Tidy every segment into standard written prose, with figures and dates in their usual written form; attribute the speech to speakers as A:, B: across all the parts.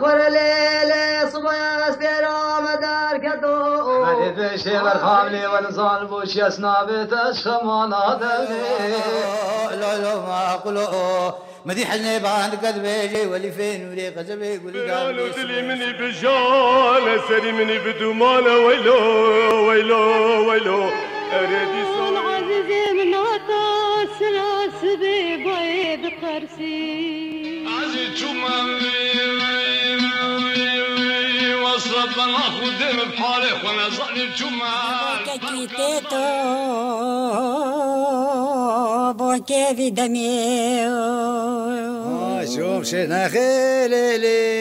A: خور لیل صبح اسپیرا مدار کدو
B: مدی پیشه برخاملی و نزان بوشی اسنابت اشخمان
C: لا لا ما قلو مدي حجني باند قد بيجي ولي فين ولي قزبي قولي
D: قالوا تلي مني بجال سري مني بدومان ويلو ويلو ويلو اريدي صوت
E: عزيزي من عطار سلاس بيض قرسي
F: عزيز وصلت ناخذ بحالي وانا ظني
E: بوكي في دمي
C: شوف شنا خيلي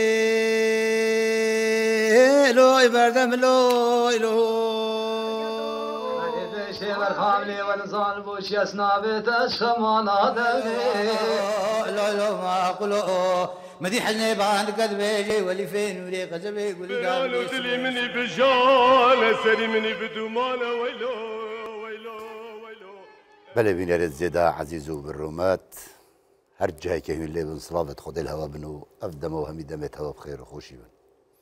C: لو بردم لو
B: برخاملی و نزان بوشی اسنابت اشخمان
C: لا لا ما قلو مدي حجني باند قد بيجي ولي فين ولي قزبي قولي
D: قالوا تلي مني بجال سري مني بدومان ويلو ويلو ويلو
G: بله بینرد زیده عزیز و برومات هر جایی که هون لیبن صلابت خود الهوا بنو افدم و همی دمت هوا بخیر و خوشی بن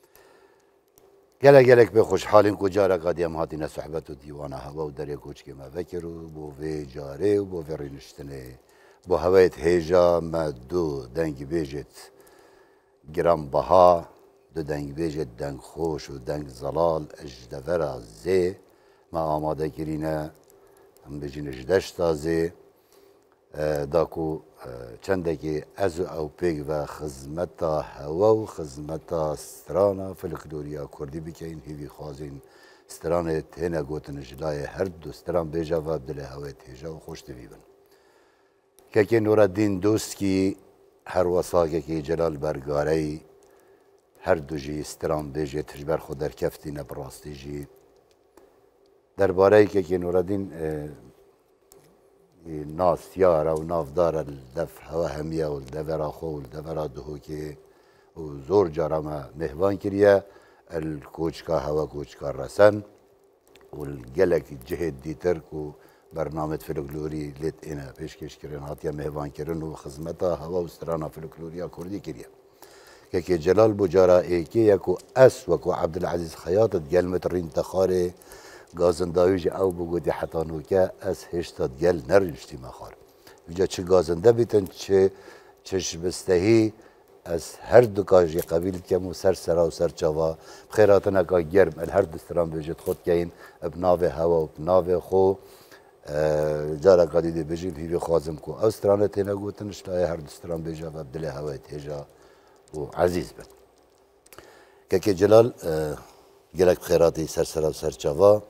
G: گلک به خوشحالین کجا را قدیم هاتین صحبت و دیوان هوا و دریا کوچ که ما فکر و بو وی جاره و بو وی رینشتنه بو هوایت هیجا ما دو دنگ بیجت گرام بها دو دنگ بیجت دنگ خوش و دنگ زلال اجدورا زی ما آماده گرینه هم بجین اجدش تازه داکو چندکی از او پیگ و خدمتا هوا و خدمتا سترانا فلکلوریا کردی بکین هیوی خوازین ستران تهنه گوتن جلای هر دو ستران بیجا و دل هوای تیجا و خوش دویبن که نورالدین دوست کی هر وساقه که جلال برگاری هر دو جی ستران بیجا تجبر خود در کفتی نبراستی جی درباره که نورالدین ناسیار و نافدار الدف هوا همیه و الدورا خو و الدورا دهو که و زور جارما مهوان کریه الکوچکا هوا کوچکا رسن و الگلک جهد دیتر کو برنامه فلکلوری لیت اینا پیشکش کرن هاتیا مهوان کرن و خدمتا هوا و سترانا فلکلوریا کردی کریه که جلال بجارا ایکی یکو اس وکو عبدالعزیز خیاطت گلمت رین تخاره گازندایوج او بگودی حتی نوکه از هشتاد گل نرنشتی مخار اینجا چه گازنده بیتن چه بستهی از هر دو کاجی قبیل کم و سر سرا و سر چوا بخیراتنا که گرم هر دستران بجد خود که این ابناو هوا و ابناو خو جارا قدیده بجید هیوی خوازم کو اوسترانه تینا گوتنش لای هر دستران بجا و بدل هوای تیجا و عزیز بد که جلال گلک بخیراتی سر سرا و سر چوا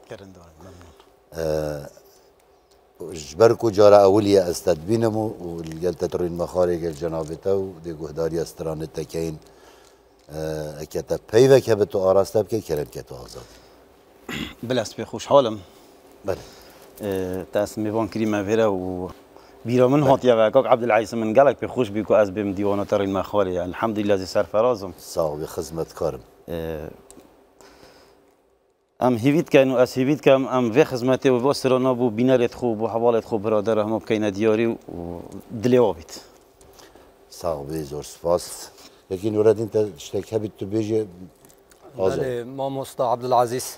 G: جبر کو جارا اولیه استدبینمو و گل تطرین مخاری گل جنابتا و دی گهداری استرانه تکین اکتا پیوه که به تو آراسته بکن کرم که تو آزاد
H: بلست به خوش حالم
G: بله
H: تاس میوان کریمه ویره و بیرا من هاتیا و کاک عبدالعزیز من گلک به خوش بیکو از بیم دیوانه ترین مخاری الحمدلله زی سرفرازم
G: صاحب خدمت کارم
H: ام هیوید کن و از هیوید کم ام و خدمتی و واسرنا بو بینارت خوب و حوالت خوب برادر هم بکین دیاری و دلی آبید
G: صاحب زور سپاس یکی نورالدین تا اشتک هبید تو بیجی
I: بله ما مستا عبدالعزیز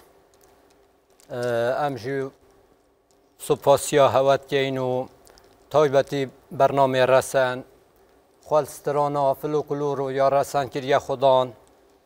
I: ام جو سپاسیا هوت کین و تایبتی برنامه رسن خالسترانا فلوکلور و یا رسن کریا خدان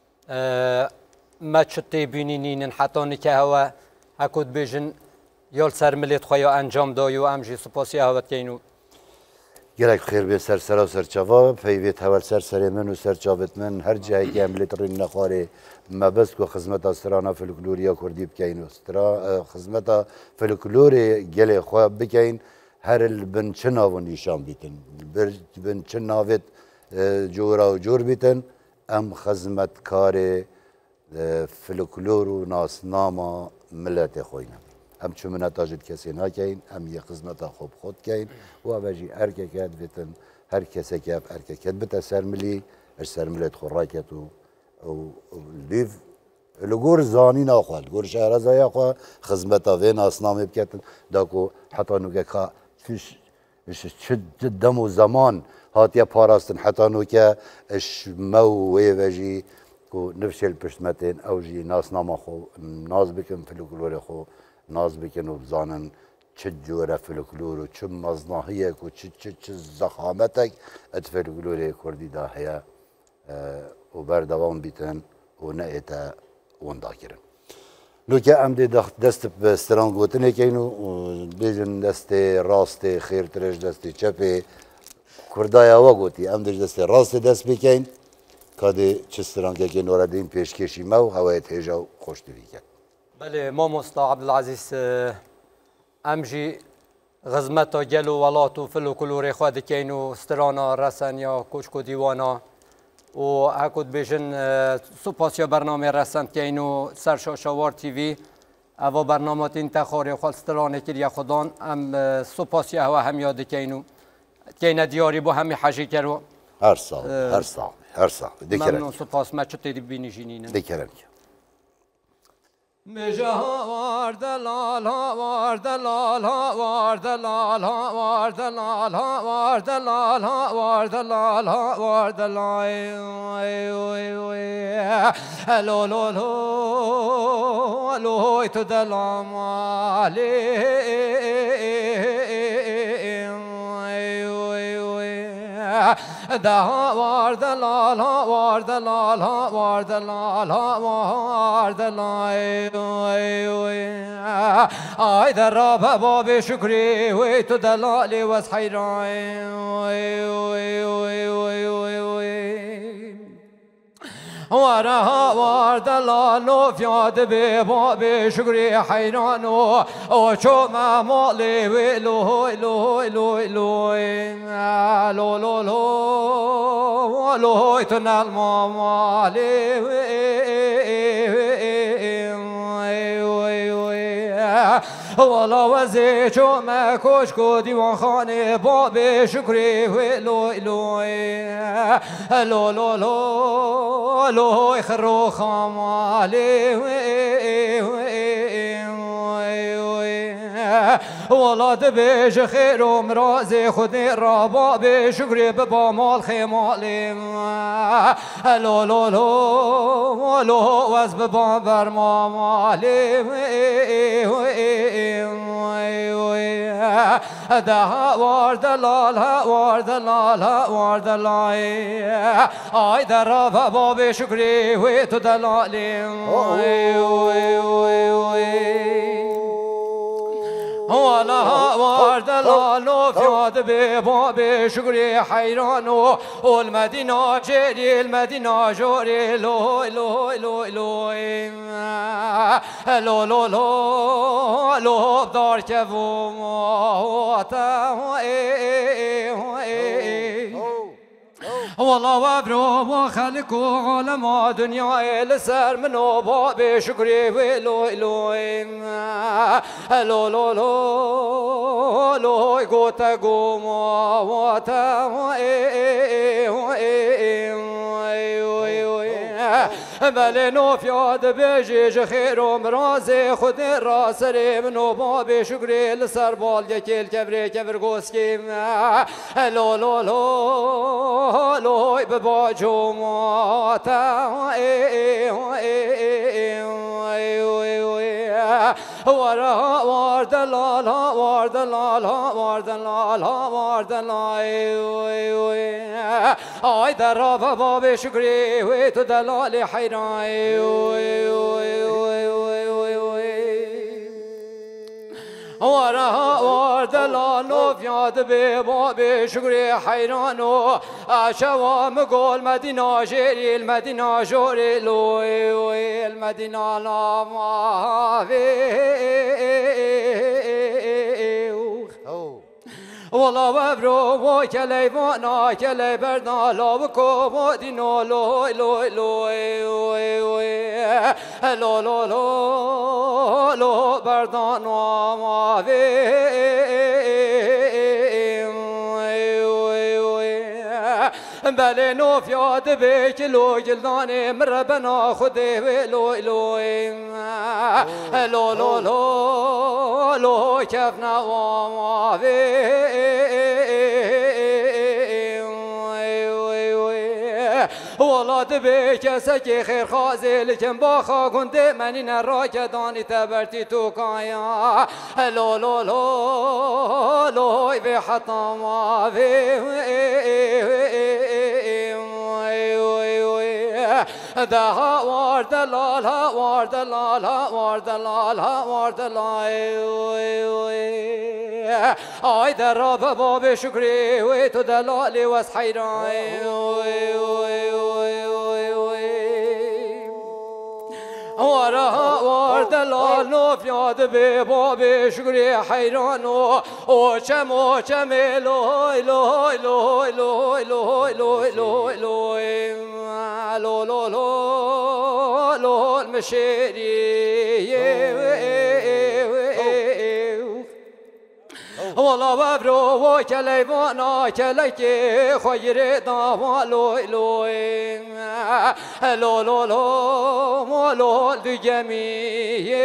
I: ما چطی بینینین حتی نکه هوا هکود بیجن یال سرملیت خواهی انجام دایی و امجی سپاسی هوت کینو
G: گلک خیر به سر سرا و سر چوا پیویت هول سر من و سر چاوت من هر جایی که عملیت رین نخواره ما بس کو خدمت استرانا فلکلوریا کردی بکین و خدمت فلکلوری گل خواب بکین هر البن چنا و نیشان بیتن بن چناوت جورا و جور بیتن ام خدمت کار فلکلور و ناسناما ملت خوینم هم چون من تاجد کسی نکین هم یه خدمت خوب خود کین و اوجی ارککت بیتن هر کسی که ارککت بت سرملی سرملت خوراکت و لیف لگور زانی ناخوال گور شهر زای خو خدمت و ناسنامه بکتن داکو حتی نوگه که فیش شد دم و زمان هاتیا پاراستن حتی نو که اش مو ویوژی کو نفشل پشتمتین اوجی ناس ناما خو ناز بکن فلکلور خو ناز بکن و بزانن چه جوره فلکلور و چه مزناهیه کو چه زخامتک ات فلکلور کردی دا هیا و بردوام بیتن و نه اتا وندا کرن لو که ام دست به استران گوتنه که اینو بیجن دست راست خیر ترش دست چپه کردای آوا گوتی ام دست راست دست بکن که چه استران که نورا دین پیشکشی مو هوای تیجا خوش دوی کرد
I: بله ما مستا عبدالعزیز امجی غزمت و گل و ولات و فل و کلوری خود کینو استرانا رسن یا کوچکو دیوانا و هکود بیشن سپاسیا برنامه رسند که اینو سرشاشوار تیوی او برنامه تین تخاری خال سترانه کریا خدان ام سپاسیا هوا هم یاد که اینو که این دیاری با همی حجی کرو
G: هر سال
I: ممنون سپاس ما چطوری بینی جینینه
G: دیکرم
I: مجها واردلال واردلال واردلال واردلال واردلال واردلال واردلال لو لو لو لو تدلام ده واردلال واردلال واردلال واردلال آی در راب باب شکری وی تو دلالی وز حیران ورها واردلال و فیاد به باب شکری حیران و چو مالی وی لو لو لو لو لو لو لو لو تنال مالی والا وزی چو مکش کو دیوان خانه باب شکری لو لو لو لو لو لو خرو خامالی والا دبیج خیر و مراز خود را باب شکری ببا مال خیمالی لو لو لو لو وز ببا برما مالی ده واردلال واردلال واردلال آی در را باب شکری وی تو دلالی والا واردلال و فیاد به باب شکری حیران و المدینه جری المدینه جوری لو لو لو لو لو لو لو لو دار که و والله وابرو وخلق عالم دنيا لسر منو باب شكري ولو لو لو لو لو لو قوتا قوما واتا بل نو فياد بيجي خير ومرازي خد الراس منو باب شكري لسر بال يكيل كبري كبر قوسكي لو لو لو لو ببا جوماتا ورا واردلال واردلال واردلال واردلال آی در را باب شکری وی تو دلال حیران ورا واردلال و فیاد به باب شکری حیران و شوام گل مدینه جری المدینه جوری لوی المدینه والله وبرو وكلي وانا كلي برنا لو كومو دينو لو لو لو لو لو لو لو بردان وما بله نوف یاد به کلو گلدانه مربنا خوده لو لو لو لو لو لو کفنا ولاد به کسی که خیر خوازه لیکن با خاگنده منی نرا که دانی تبرتی تو کایا لو لو لو لو به حطام دها وارد لال ها وارد لال ها وارد لال ها وارد لال آی در را باب شکری و تو دلالی و حیران وارد لال نوف یاد به باب شکری حیران و چم لوی لوی لوی لوی لوی لوی لوی لوی لو لو لو لو المشيري والله ببرو وكليفانا كليكي خير داوا لو لو لو لو لو لو الجميع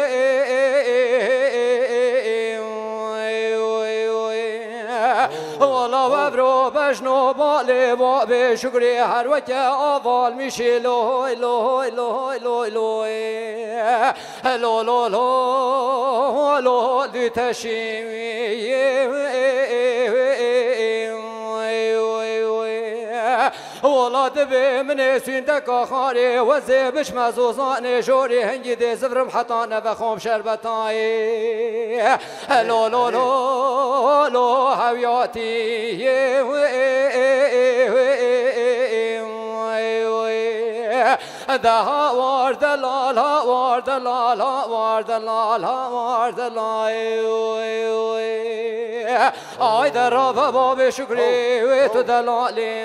I: والله ببرو بشنو بالي بابي شكري هر وقت أفضل مشي لو لو لو لو لو لو لو لو لو دي تشيمي والله دبي من سويندك خاري وزيبش مزوزاني شوري هنجي دي زفرم حطانا بخوم شربتاي لو لو لو لو هوياتي دها وارد لالا وارد لالا وارد لالا وارد لالا آی در را باب شکری و تو دلالی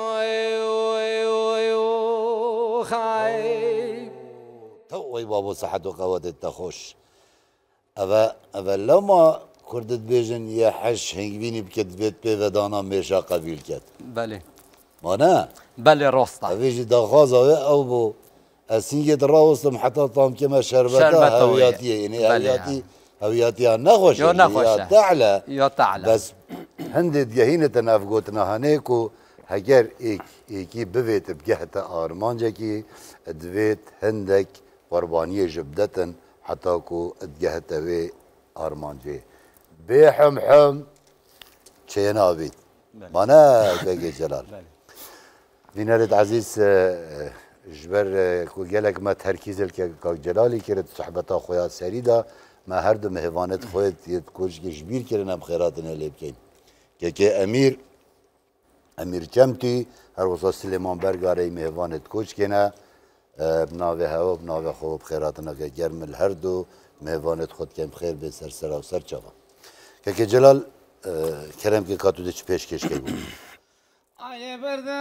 I: خی
G: توی بابا صحت و قوادت تخوش اول لما کردت بیجن یه حش هنگوینی بکت بیت پیودانا میشا قبیل کت
I: بله
G: ما نه
I: بله راستا
G: اویجی داخوازه او بو اسینگت راوستم حتی تام که ما شربتا هویاتیه یعنی هویاتی ها نخوشه یا تعلا
I: یا تعلا
G: بس هندت گهینت نفگوتنا هنیکو هگر ایکی بویت بگهت آرمانجا کی دویت هندک قربانی جبدتن حتی کو ادگهت وی آرمانجا بيحم حم چينا بيت مانا بيجي جلال بينارد عزيز جبر كو جالك ما تركيز الكاك جلالي كرت صحبتا خويا سريدا ما هردو مهوانت خويت يتكوش جبير كرنا بخيراتنا اللي بكين كي امير كمتي هر وصا سليمان برغاري مهوانت كوش كنا بناوي هوا بناوي خو بخيراتنا كجرم الهردو مهوانت خود كم بخير بسر سرا وسر چاوا که جلال کرم که کاتو دچ پیش کش که بود
C: آیه برده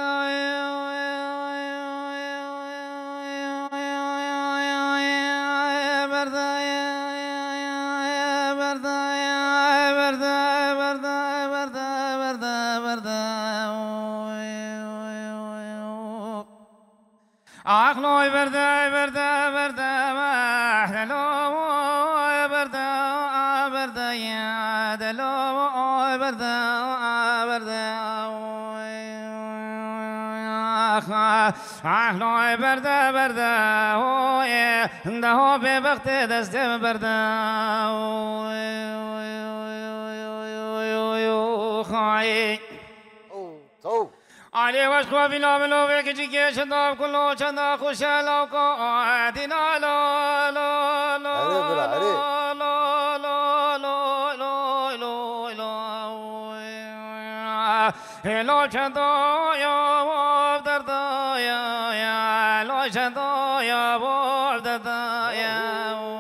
C: عقلوي برده برده برده محلو برده برده يا دلو برده برده عقلوي برده برده ده به وقت دست برده خاي علي واشكو بلا ملو بيجي كي شنداب كله شندا خوشالا قادنا لا لا لا لا لا لا لا لا لا شندا يا وابدردا يا لا شندا يا وابدردا يا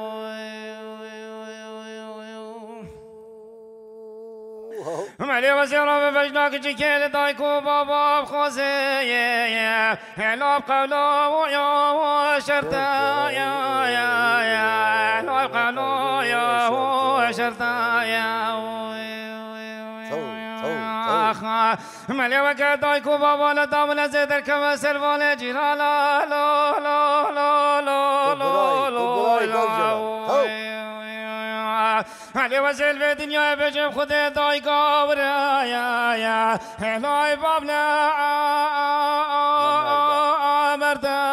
C: مالي وزيرا بفجناك جيكيل دايكو بابا بخوزي هلو بقولو يا شرطا يا هلو بقولو يا شرطا يا ملي وكدايكو بابا لدامنا زيدر كما سلفان جيرانا لا لا لا لا لا علي وزيل في دنيا بجيب خذي دايكا ورايا يا هلاي بابنا مردا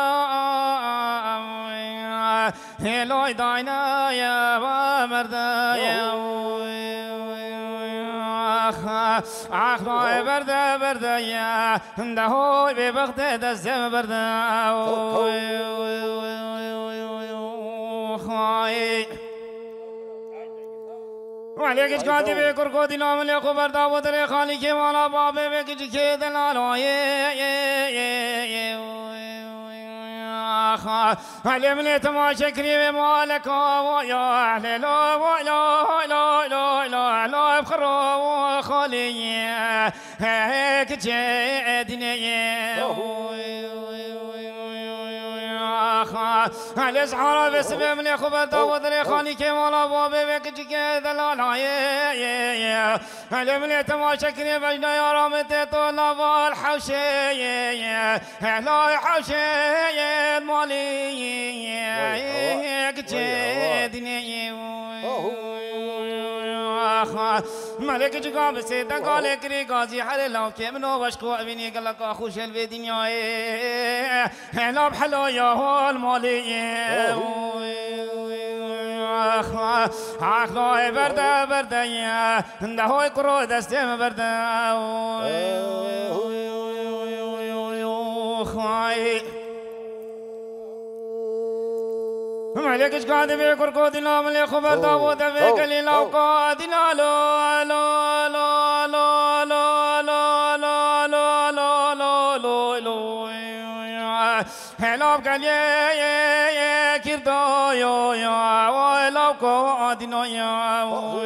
C: هلاي داينا يا مردا يا آخ نای برده برده یا دهوی به وقت دستم برده ولی کچ کاتی به کرکوتی ناملی خبر داو در خالی که مالا بابه به کچ که دلالوی ولی من تماشا کری مالک و یا اهل لا و لا لا لا لا لا بخرو خالی کچ دنیا هل اسحار بسبب من خبر داود رخاني كمالا بابي وكجي دلالای هل من تماشا كري بجنا يا رامت طلب الحوشي هلا حوشي مالي كجي دنيا ملك جگام سے دگالے کری غازی ہر لو کے منو وشکو ابنی گلا کا خوش الوی دنیا ہے لب حلو یا ہول مالی آخ لو بردا بردا یا دهوی کرو دستم بردا ملك قاعد في كركودنا ملي خبر داوود في قليل قادنا لا لا لا لا لا لا لا لا لا لا لا هلا قال يا كردو يا ولا قادنا يا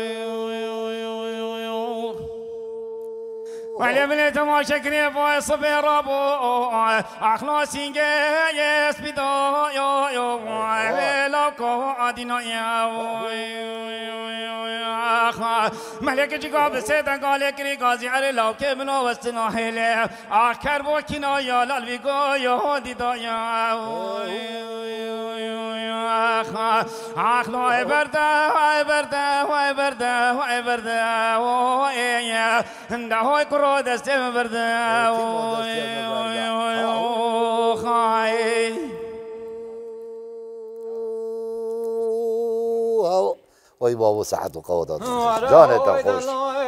C: ولی من تماشا کری وای صبر رابو اخلاصی گیس بیدا یا یا ولا قادنا یا ملك جگاب سے دگالے کری غازی علی لو کے منو وستنا هله آخر و کنا یا لالوی گو یا دیدا یا آخ لو بردا بردا بردا بردا دهوی کرو دستم بردا خای
G: وای بابا صحت و قوت جانت خوش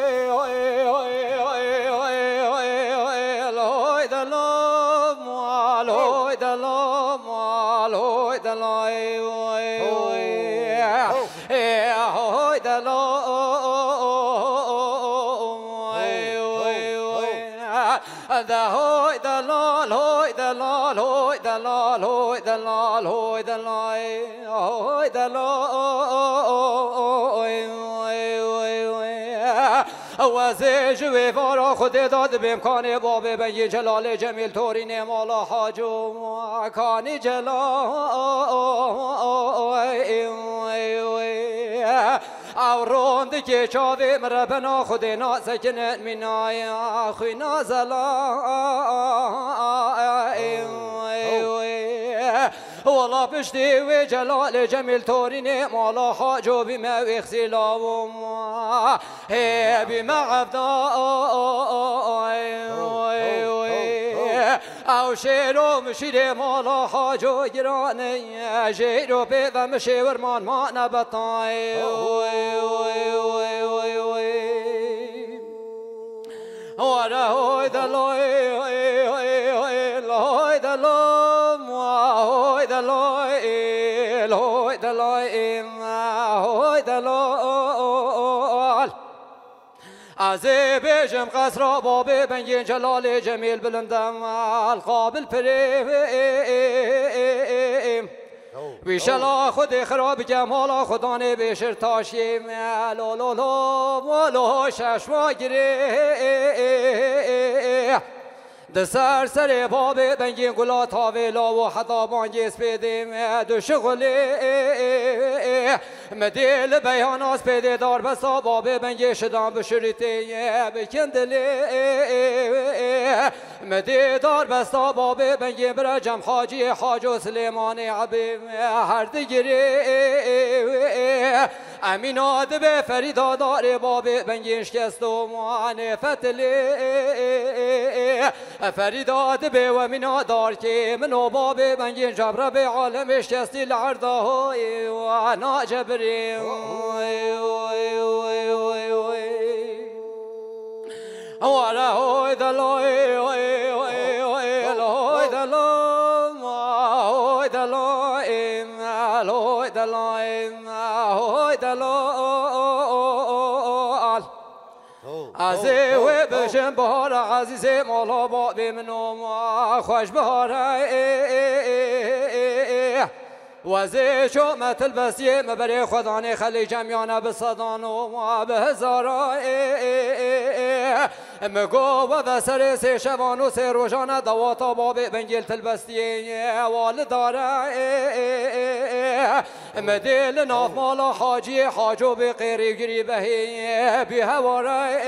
I: وزه جوی وارا خود داد بامکان باب بنی جلال جمیل تورین مالا حاج و مکانی جلال او روند که چاوی مربنا خود نازکن منای خوی نازلا والله پشتی و جلال جمیل تورین مالا حاج و بما اخسلاوم بما عبدا او شیرو مشیر مالا حاج و گرانه شیرو پیدا مشی ورمان ما نبطای وره هوی دلوی لوی دلوم هوی دلوی لوی دلوی هوی دلول از بیشم قصر باب بنگی جلال جمیل بلندم القابل پریم بیشلا خود خراب جمالا خدانه بیشر تاشیم لو لو لو لو ششما گیری دسر سر باب بنگی گلا تاویلا و حتی بانگی سپیدیم دو شغلی مدیل بیان سپیده دار بسا باب بنگی شدام بشریتی بکندلی مدی دار بسا باب بنگی برجم حاجی حاج و سلیمان عبیم هر دگیری امین آدب فریدا دار باب بنگی شکست و معانفت لی فریداد به و منا دار که منو باب بنگین جبره به عالم شکستی لعرده های و ناجبری واره های دلای های عزیز و بشم بهار عزیز مالا با بمنو خوش بهار وزی شو مثل بسیه مبری خدانه خلی جمعانه بصدان و به هزاره مگو و بسر سی شبان و سی روشانه دواتا باب بنگیل تلبستیه والداره مدیل ناف مالا حاجی حاجو بقیری گری بهی بی هواره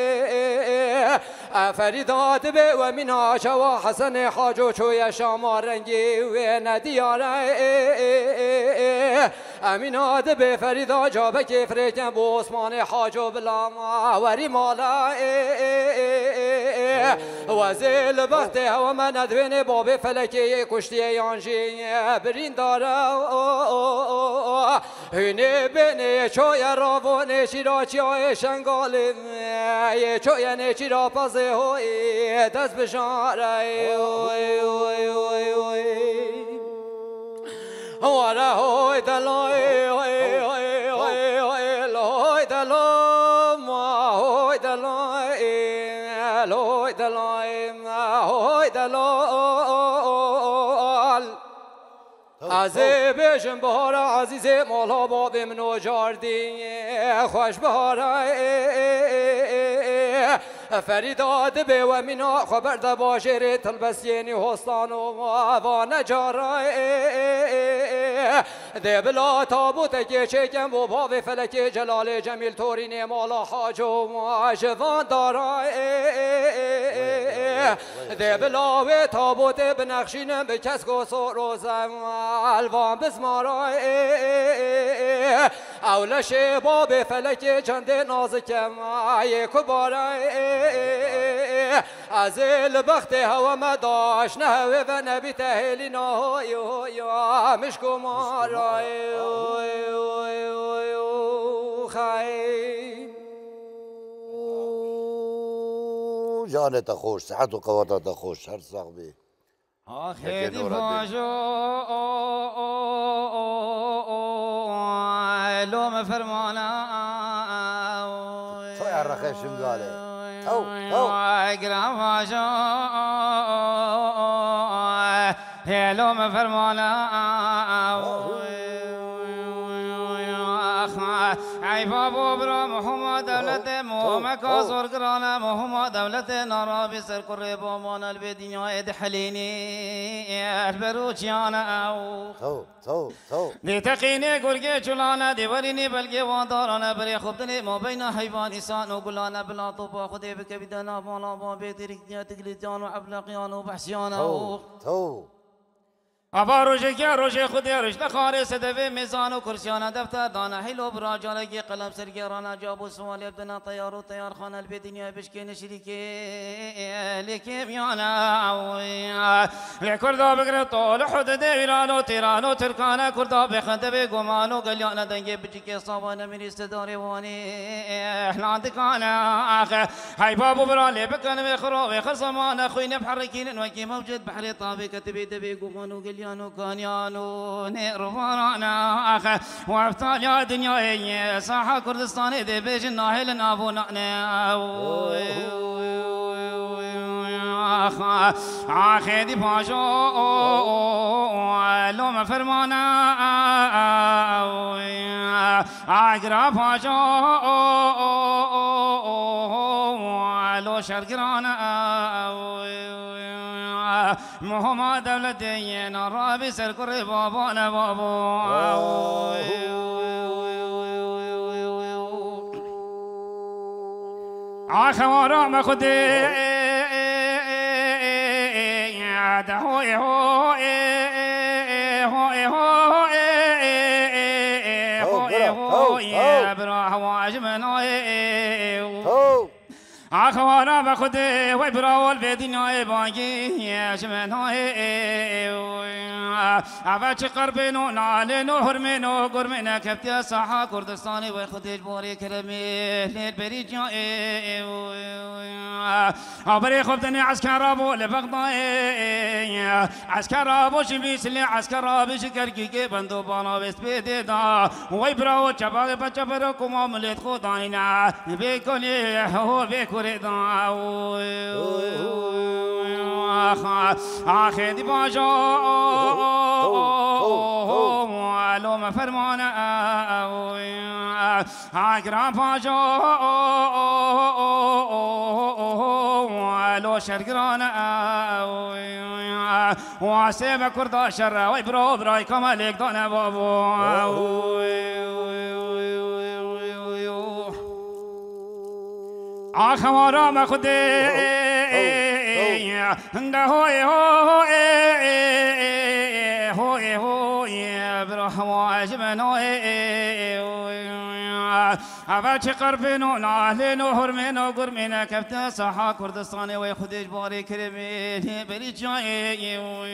I: فریداد به و من آشوا حسن حاجو چوی شما رنگی و ندیاره امیناد به فریدا جابه که فریکن بو عثمان حاجو بلا وری مالا وزیل بخت و من ندوین باب فلکی کشتی یانجی برین داره هینه بینه چوی راوانه چیرا چیای شنگالی چوی نچیرا پازه های دست بشاره واره های دلای های دلام های دلای های دلای های دلال عزیز بشم بهار عزیز مالا باب منو جاردی خوش بهار فریداد به و مینا خبر ده باشه تلبسینی حسان و نجاره ده بلا تابوت که چکم و باب فلک جلال جمیل تورین مالا حاج و جوان داره ده بلا و تابوت بنقشینم به کس گسو روزم الوان بزماره اولش باب فلک چند نازکم کباره از البخت هوا ما داشت نه و نبی تهلی نه یا مشکو مارای خیر
G: جانت خوش صحت و قواتت خوش هر صاحبی
C: آخری فاجو لوم فرمانا
G: تو يا الرخيش مقالي
C: اقرا فاجو لوم فرمانا ای بابو برا محمد دولت محمد کازور گرانه محمد دولت نارابی سر کره با مان البدینیا اد حلینی البروچیانه او دی تقینه گرگه چلانه دیورینی بلگه واندارانه بری خوبتنی ما بین حیوان انسان و گلانه بلا تو با خودی بکبیدنا بالا با بیتریکتیا تگلیتیان و عبلقیان و بحثیانه او ابا روزه که روزه خودی روز نخاره صدفه میزان و کرسیان دفتر دانه هیلو براجالگی قلم سرگیرانه جاب و سوال ابدنا طیار و طیار خانه البدنیا بشکین شریکه لیکیم یانا لکردا بگر طول حدود ایران و تیران و ترکانه کردا بخنده به گمان و گلیان دنگه بچکی صابانه من استداری وانی احلاندکانه آخه های بابو برالی بکن بخرو بخر زمان خوین بحرکین وکی موجود بحر طابق تبی دبی گمان و گلیانو کانیانو نیروانا آخه وابطال یا دنیای ساحه کردستانی دی بیج ناهل نابو نعنی آخه دی پاشو لوم فرمانا اگرا پاشو لو شرگرانا مهما دولتي نرابي سركر بابا نبابو عخوارا ما خدي دهوي هو يا برا واجمنا عخوانا بخده وبرا والبدنيا باقي يا شمنا عباش قربنا نالنا هرمنا قرمنا كبتي صحا كردستاني وخديج بوري كرمي ليل بريجا عبري خبتني عسكر ابو لبغضاء عسكر ابو شبيس اللي عسكر ابو شكركي بندو بالا بس بيدا ويبرا وشباب بچبركم عملت خداينا بيكوني هو بيكوريدا آخر دی باجا لو ما فرمانا آگرا باجا لو شرگرانا واسم کردا شر وی برو برای کمالک دانه بابو آخوارا ما خودی ده هوی برحماج منوی عباچ قربنو نالنو هرمنو قرمنا كبتا صحا كردستاني ويخدج باري كرمي بري جاي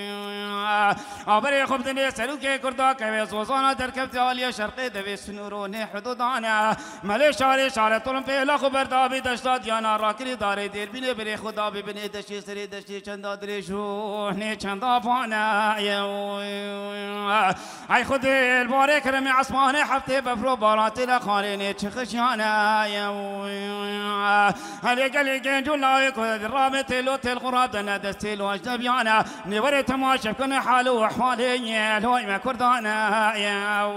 C: عبري خبتني سلوكي كردا كوي سوزانا دركبت عالية شرقي دبي سنوروني حدودانا ملي شاري شاري طولم بيلا خبر دابي دشتاد يانا راكري داري دير بني بري خدا ببني دشي سري دشي چندا دريشو ني چندا فانا اي خدي الباري كرمي عصماني حفتي بفرو باراتي لخاليني خشانا يا هلي قال جنجو لا يكون الرابط لوت الغراب دنا دستي لو اجنبيانا نوري تماشى كن حاله وحوالي لو ما كردانا يا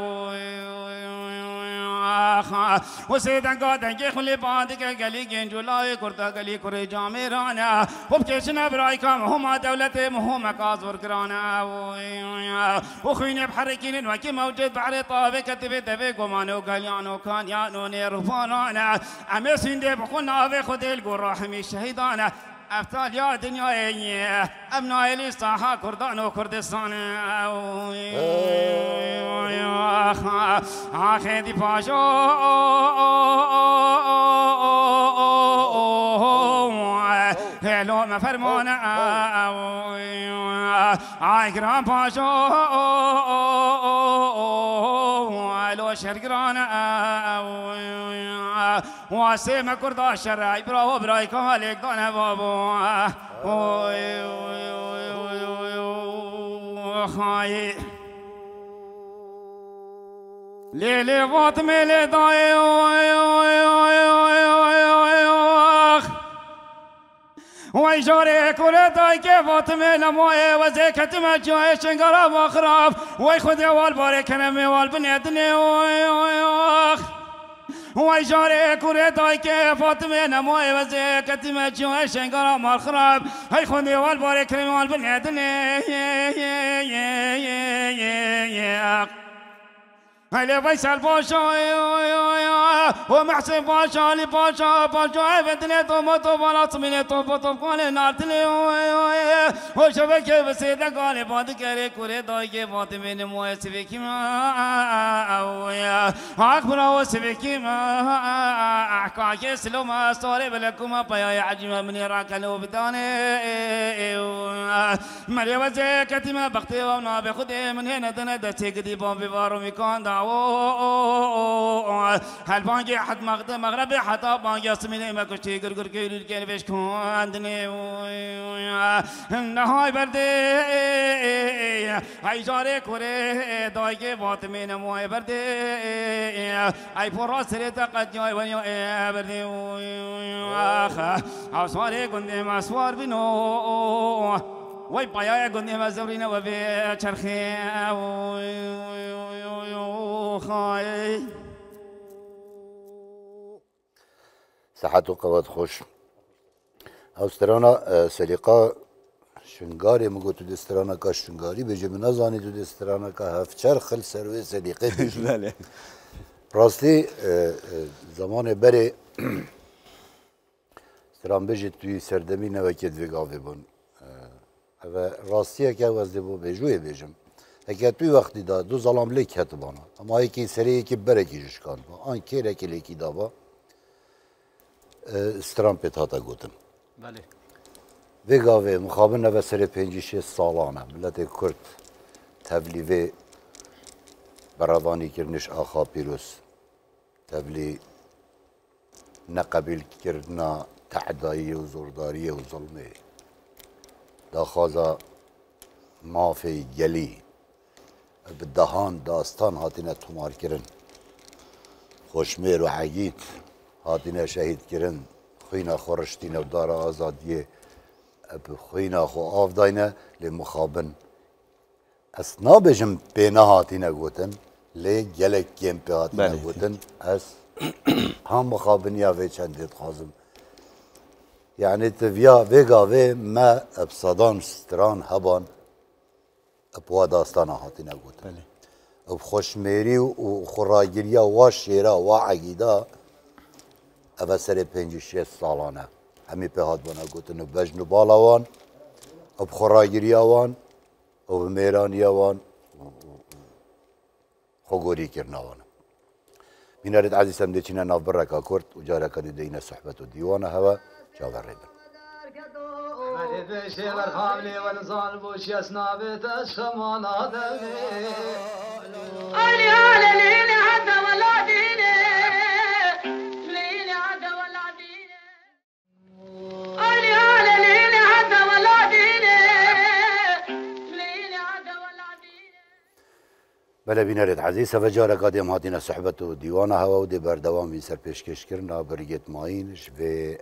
C: وسيدان قادن جخلي بعدك قالي جنجو لا يكون قالي كوري جاميرانا وبكيشنا برايكم هما دولتي هما كازور كرانا وخويني بحركين وكي موجود بحر طابق كتبي دبي قمانو قاليانو كان يانو نيرفانا أمسين دي بقولنا في خد القراح من الشهيدانا أبطال يا دنيا أبناء الإصلاح كردان وكردستان آخر دي باشا هلو ما فرمانا آخر باشا لو شرقرانا واسم كردا شرعي براو براي كالك دانا بابو خاي ليلي فاطمة لداي ويجاري كولتاي كيفاطمة لمويه وزيكت مجوه شنقرا وخراب ويخذ والباري كنمي والبنيتني ويجاري كولتاي كيفاطمة لمويه وزيكت مجوه شنقرا وخراب ويخذ والباري كنمي والبنيتني هلا فيصل باشا ومحسن باشا لي باشا باشا بدني توماتو بلاص من توماتو قال نارتلي وشبكه بسيده قال بعد كره كره داي بعد من مو سبكي ما اكبر وسبكي ما احكاك سلوما صار بلكم بيا عجم من راكلو بداني مريم زكتي ما بختي وانا بخد من هنا دنا دتي بام بارو مكان هل بانجي حد مغربي حتى بانجي سميني ما كشتي غرغر كيل كان بيش كاندني نهاي بردي اي جاري كوري دايكي فاطمه موي بردي اي فراس ريتا قد جاي ونيو بردي اخ اسواري كندي مسوار بنو وي بايا كندي مزورين وبي چرخي خاي
G: صحت و قوت خوش. اوسترانا سلیقا شنگاری مگو تو دسترانه که شنگاری بجه من نزانی تو دسترانه که هفچر خل سروی سلیقه بیشی
H: بله
G: راستی زمان بره استران بجه توی سردمی نوکت وگاوی بون و راستیه که وزده بو بجوی بجم اگه توی وقتی دا دو ظلام لیک هت بانا اما یکی سری یکی بره کیجش کن با آن که رکی لیکی دا با استران پیت هاتا گوتن
I: بله
G: وگاوی مخابن و سر 5-6 سالانه ملت کرد تبلیغ براوانی کرنش آخا پیروز تبلی نقبل کردنا تعدایی و زورداری و ظلمه دا خوازا مافی گلی بدهان داستان هاتینه تمار کرن خوشمیر و عگیت هاتینه شهید کرن خوینا خورشتینه و دار آزادیه خوینا خو آفداینه لمخابن از نابجم پینا هاتینه گوتن لی گلک گیم پی هاتینه گوتن از هم مخابنیا وی چندید خازم یعنی تفیا ویگاوی ما ابصدان ستران هبان ابوا داستان هاتینه گوتن اب خوشمیری و خوراگیریا و شیرا و عقیده او سر 5-6 سالانه همی پی هات بنا گوتن اب بجن بالاوان اب خوراگیریا وان اب میرانیا وان خوگوری کرناوان بینارد عزیزم دیچینه ناف برکا کرد و جاره کنی دینه صحبت و دیوانه هوا جاور ریدن
B: ملی بشه برخاملی و نزال بوشی اسنابت اشخمان آدمی
A: علی علی لیلی عدا ولا دینه لیلی عدا ولا دینه علی علی لیلی عدا ولا دینه لیلی عدا ولا دینه
G: بله بینارد عزیز و جاره قادم هاتینا صحبت و دیوانه هوا و دی بردوام بین سر پیشکش کرنا برگیت ماینش به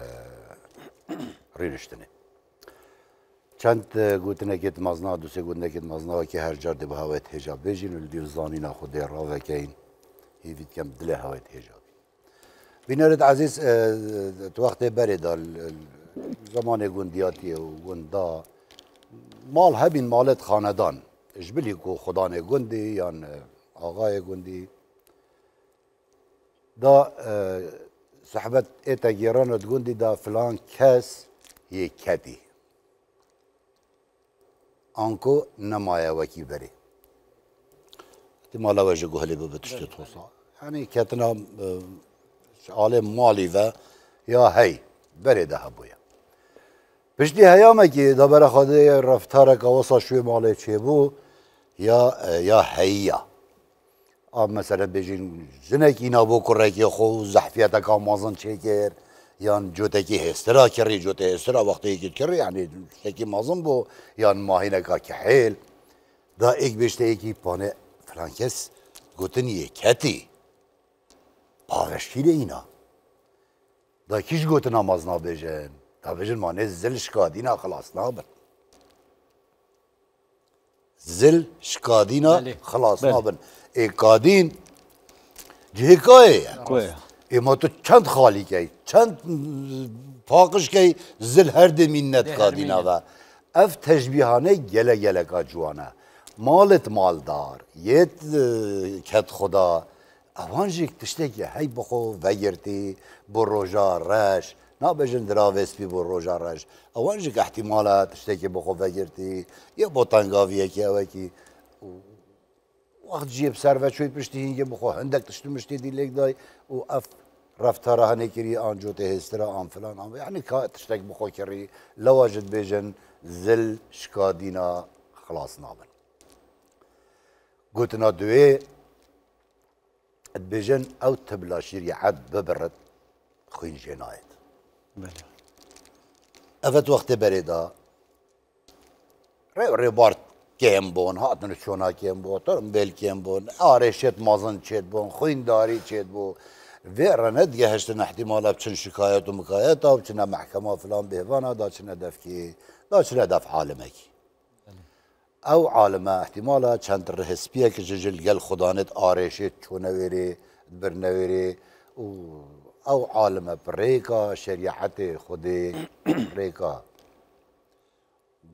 G: رینشتنه چند گوتنه کت مزنا دو سه گوتنه کت مزنا که هر جار دی به هوایت هجاب بجین و دیو زانینا خود را و که این هیوید کم دل هوایت هجابی بینارد عزیز تو وقت بری دال زمان گوندیاتی و گوندا مال هبین مالت خاندان اجبلی کو خدانه گوندی یا آقای گوندی دا صحبت ایتا گیران گوندی دا فلان کس یک کتی آنکو نمایه وکی بری احتمالا وجه گوهلی ببتشتی توصا یعنی کتنا عالم مالی و یا هی بری ده بویا پشتی هیامه که دا برا خواده رفتاره که واسا شوی مالی چه بو یا هیا مثلا بجین زنکی نابو کره که خو زحفیت که مازن چه کرد یا جوته که هسترا کری جوته هسترا وقتی که کری یعنی شکی مازن بو یا ماهینه که حیل دا ایک بشته ایکی پانه فلان کس گوتن یکتی پاوشتیره اینا دا کیش گوتن آمازنا بجن دا بجن مانه زل شکادینا خلاص نابن زل شکادینا خلاص نابن ایکادین جهکایه اما تو چند خالی کی چند پاکش کی زل هر دمینت کادینا و اف تشبیهانه گله گله کا جوانه مالت مالدار یت کت خدا اوانجیک تشته که هی بخو وگرتی بو روژا رش نابجن دراویس بی بو روژا رش اوانجیک احتمالات تشته که بخو وگرتی یا بو تنگاویه که اوه کی وقت جیب سر و چوی پشتی هینگه بخو هندک تشتو مشتی دی لیک دای و اف رفتاره هنه کری آن جوته هسترا آن فلان آن یعنی که تشتک بخو کری لواجد بیجن زل شکادینا خلاص نابن گوتنا دوی بیجن او تبلاشیر یعد ببرد خوین جنایت افت وقت بریدا ری بارد کم بون هاتن چونا کم بون ترم بیل کم بون آرشت مازن چید بون خوین داری چید بون و رند گهشتن احتمالا بچن شکایت و مکایت و بچن محکمه فلان بهوانا دا چنه دفکی دا چنه دف عالمکی او عالمه احتمالا چند رهسپیه که جل گل خدانت آرشت چونه ویری برنویری او عالمه پریکا شریعت خودی پریکا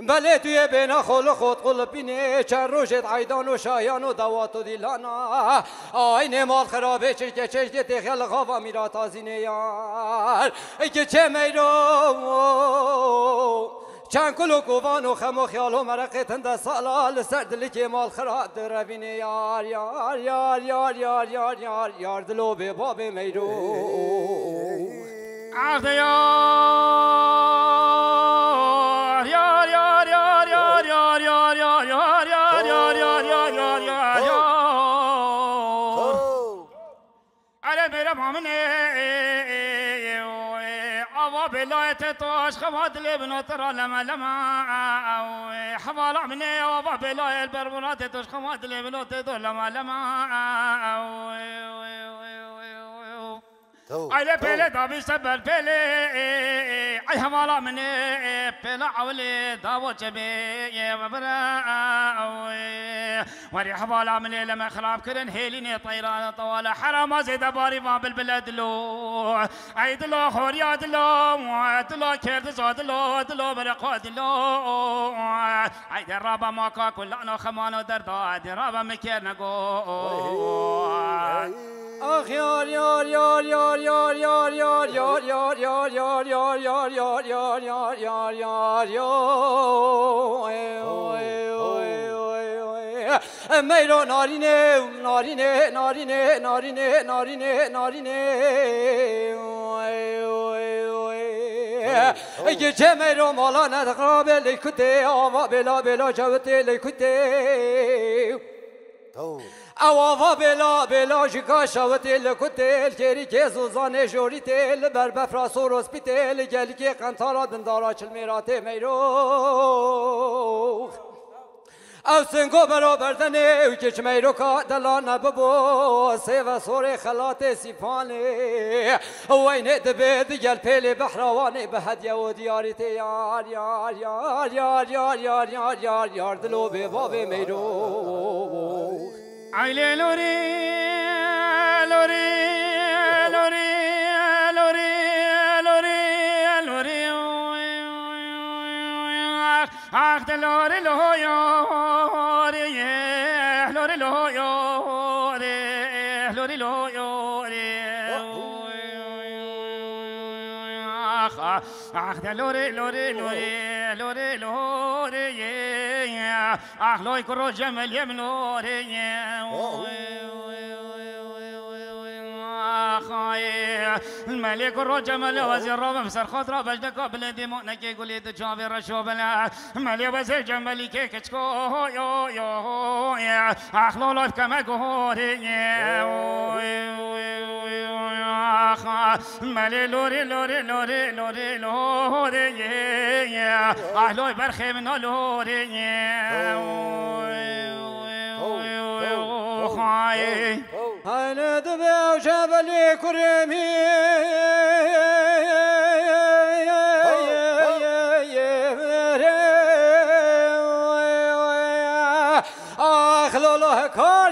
I: بله توی بین خل خود قلبینه چند روشت عیدان و شایان و دوات و دیلانا آینه مال خرابه چشک چشک تخیل خواه میرا تازینه یار که چه میرو چند کلو کووان و خم و خیال و مرقه تنده سالال سر دلی که مال خراب در روینه یار یار یار یار یار یار یار یار دلو به باب میرو
C: عهد یار یار یار یار یار یار یار یار یار یار یار یار یار یار یار یار علی میرم همینه آوا بلایت توش خواد لبنو ترى لما لما حوال عمني آوا بلایت بربرات توش خواد لبنو تدو لما لما عيلة بيلة دابي سبر بيلة عي همالا مني بيلة عولي داو جبي وبرا وري حوالا مني لما خراب كرن هيليني طيران طوال حرام زيد باري باب البلد لو عيد لو خوريا دلو دلو كيرد زاد لو دلو برقا دلو عيد الرابا ماكا كلانو خمانو درداد رابا مكير نقو
I: آخ یار یار یار یار یار یار یار یار یار یار یار یار یار یار یار یار یار یار میرو نارینه نارینه نارینه نارینه نارینه نارینه اگه چه میرو مالا ندقرا بلی کته آوا بلا بلا جوته لیکته آوا بلا بلا جکا شوتل کتل کری که زوزان جوری تل بر بفراس و رسپیتل گلی که قنطارا دندارا چل میرات میرو او سنگو برابر دنه او کچ میرو که دلان ببو سیو سور خلات سیفانه او اینه دبه دیگل پیل بحروانه به هدیه و دیاری یار یار یار یار یار یار یار یار یار دلو به باب میرو
C: عيلي لوري لوري لوري لوري لوري لوري اخ لوري لوري لوري لوري لوري اخ لوري لوري لوري لوري لوري اخ لوي كرو جمل يمنوري الملك الرجمل وزير ربع مسر خضرة بجدك بلدي مؤنك يقول يد جابي رشو بلا ملي وزير جملي كيكتشكو يو يو اخلو لوف كما قهوري ملي لوري لوري لوري لوري لوري اهلو برخي من لوري
I: أنا دبي وجبلي كريمي أخلو له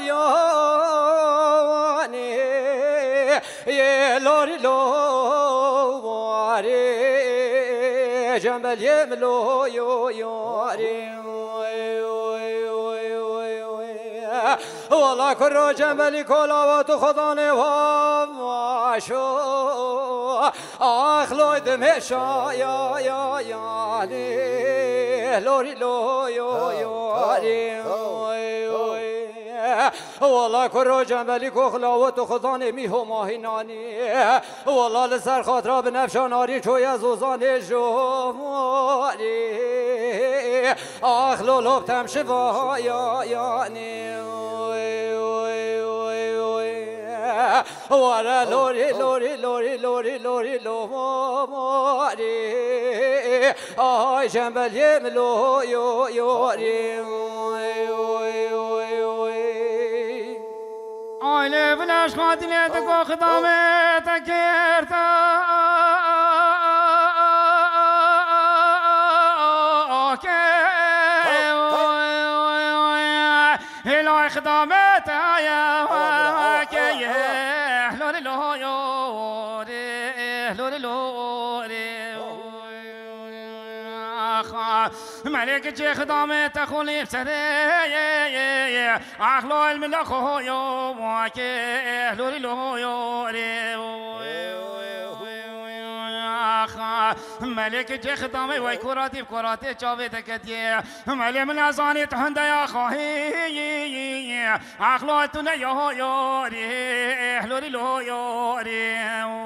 I: كارياني يا لوري لوري جنبل يملو يو يوري والله كرو جملي كلاوات خداني واشو اخلو دمشا يا يا يا لوري لو يو يو والله كرو جملي كلاوات خداني ميهو ماهيناني والله لسر خاطر بنفشان ناري شو يا زوزاني جواري اخلو لو تمشوا يا يعني ورا لوري لوري لوري لوري لوري لوري آه جنبل يملو يو يوري
C: آيلي بلاش خاطلي تكو خدامي تكيرتا هلاي خدامي تايا لوري لوري لوري لوري ملك جي خدامه تخولي بسري اخلو الملك هو واكي لوري لو يوري ملك جي خدامه وي كراتي بكراتي چاوي تكتي ملي من ازاني تهند يا خاهي اخلو تنا يو يوري لوري لو يوري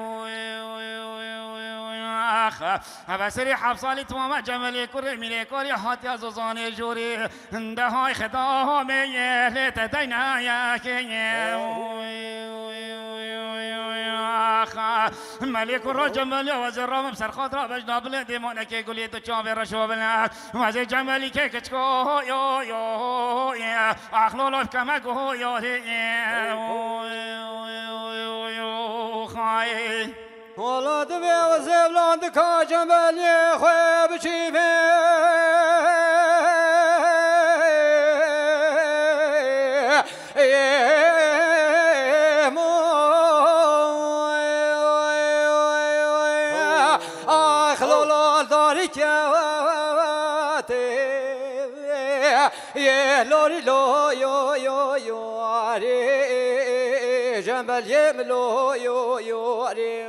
C: بسري حبصالي توما جملي كوري ميلي كوري هاتي ازوزاني جوري ده هاي خدامي لتدينا يا كي ملك الرجمل وزر مبسر خضرا بجنا بلدي مونك يقول لي تشوفي رشوب لك وزي جملي كيك تشكو يو يو اخلو لو كما كو يو خاي
I: ولاد بي وزبلان دكا جملي خوي بشيفي لوري لو يو يو يو ري جنبل يملو يو يو ري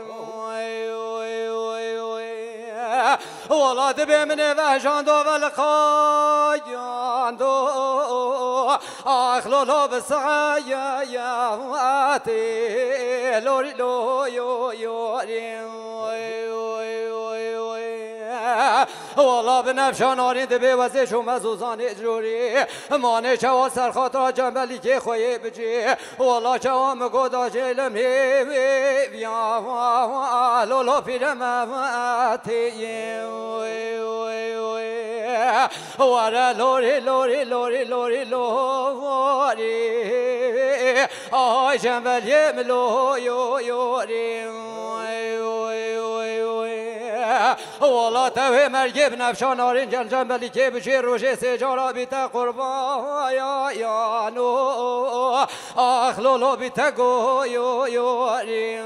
I: والله دبي من فجان دو بالقايان دو اخلو لو بالسعايا يا واتي لوري لو يو يو ري والله بنفشان آرین دبی وزش و مزوزان اجروری مانه چوا سر خاطر جنبلی که خوی بجی والله چوا مگودا جلم بیا لولو پیرم امتی وره لوری لوری لوری لوری لوری آهای جنبلی ملو یو یوری والله توی مرگی بنفشان آرین جن جنبلی که بشیر روشه سجارا بیتا قربا یا نو اخلولو بیتا گو یو یو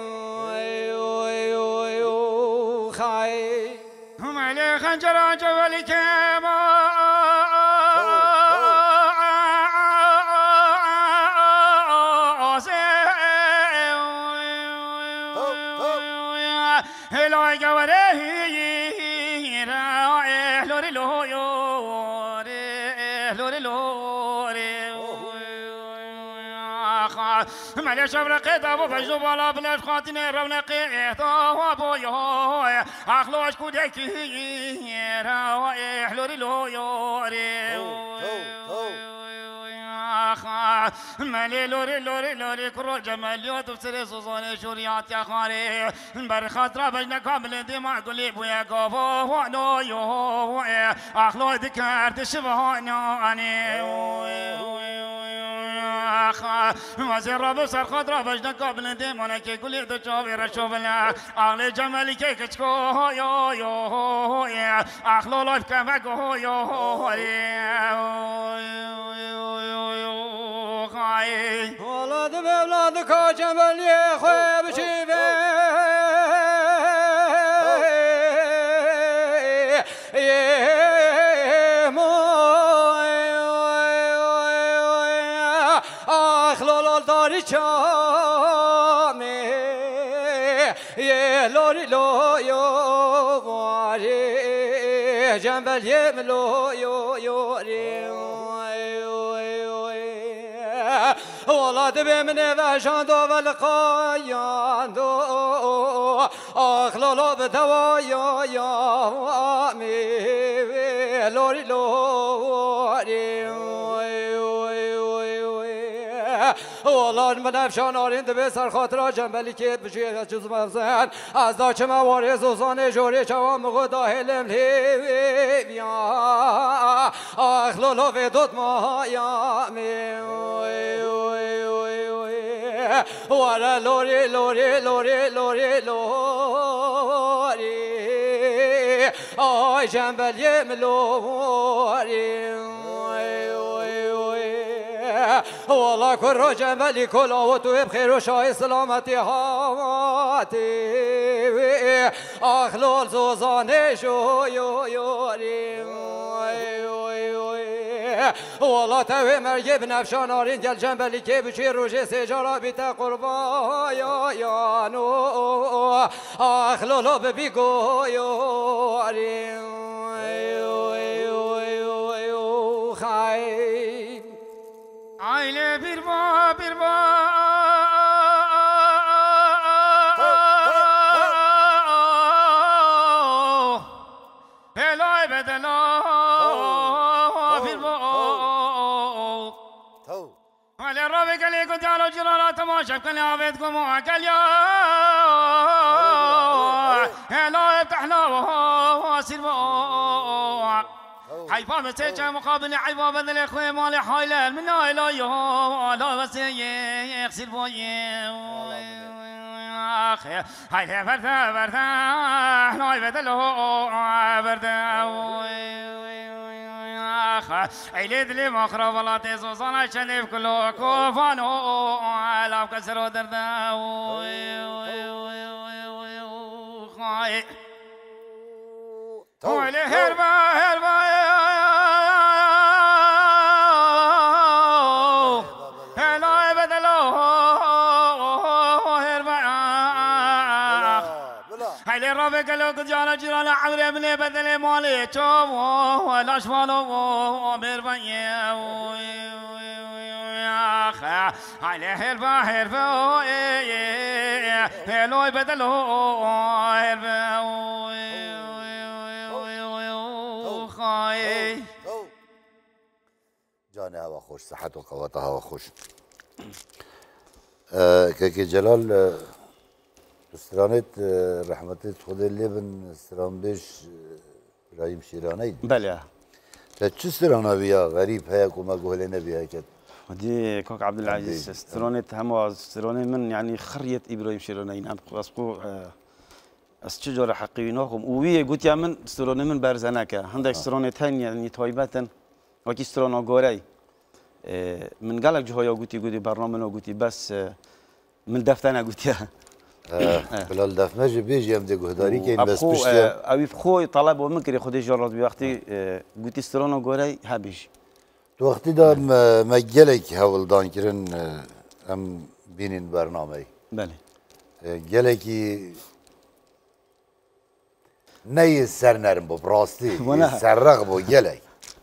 I: خای
C: هم علی خنجر جولی که ملي شبرق دابو فجدو بالا بلاش خاطني رونقي اهتا بويا اخلوش كودكي راوي حلوري لو يوري ملي لوري لوري لوري كرو جماليو تبصري سوزوني شوريات يا خاري بر خاطر بجنا كامل دماغ قولي بويا قوفو وانو يو اخلو ذكرت شبهاني وزير بسر خضرا بجنا قبل ديمونك يقول لي تشوفي رشوف لك اغلي جمالي كيك تشكو يو يو اخلو لو كمك يو
I: ولاد بولادك جمالي خوي بشيفي لوري لو يو واري جنبل يملو يو يوري والله دبي من فجان دو بالقايان دو اخلولو بدوايا يا مي لوري لو واري والله من افشان آرین دبی سر خاطر جنبلی که بشی جز مفزن از داچه موارز وزان جوری چوام مقدا هلم بیا اخلولو ویدود مایامی وره لوری لوری لوری لوری لوری آی جنبلی ملوری والله كل جمالي كل وتو بخير وشاي سلامتي هاتي آخلول زوزانه شو یوری والله توی مرگه بنفشان آرین گل جنبلی که بچی روژه سجارا بیتا قربا یا نو آخلولو ببیگو یوری خای
C: عائله بیربا هلای بدلا ولی رابی کلی کو جالو جرالا تماشا کلی عبید کو معاکل یا هلای بتحنا واسیر حيفا مسيجة مقابل حيفا بدل اخوي مالي حايلة من لا يا لا بس يغسل بوي اخي هاي بردا هاي بدله بردا اخ عيلد لي مخرب والله تزوزنا شنيف كله كوفانو لا كسرو دردا خاي ويلي هربا هلا بدلو هربا هاي الرابع قالوا قد جانا جرانا عمري من بدل مالي توم ولا شمالو هربا هاي هربا هلا بدلو هربا
G: جان هوا خوش صحت و قوت هوا خوش که جلال استرانت رحمتت خود لیبن استران بیش ابراهیم شیرانی
H: بله
G: چه استرانا بیا غریب هیا که ما گوهله نبیا کد
H: ودي كوك عبد العزيز استرونة هم استرونة من يعني خرية إبراهيم شيراني نعم أسقو أسججر حقيناهم وويه قلت يا من استرونة من برزناك عندك استرونة ثانية يعني طيبة وكي استرونة غوري من قالك جهايا قلتي برنامجنا قلتي بس من دفتنا قلت يا
G: بلال دفنه بيجي يم دقه داري كين بس بشتي
H: أبي بخوي طلب ومكري خدي جرات بوقتي قلتي استرونة غوري هبيش
G: وقتی دا مگلک هولدان کرن هم بینین برنامه
H: بله
G: گلکی نه سر نرم با براستی سرق با گلک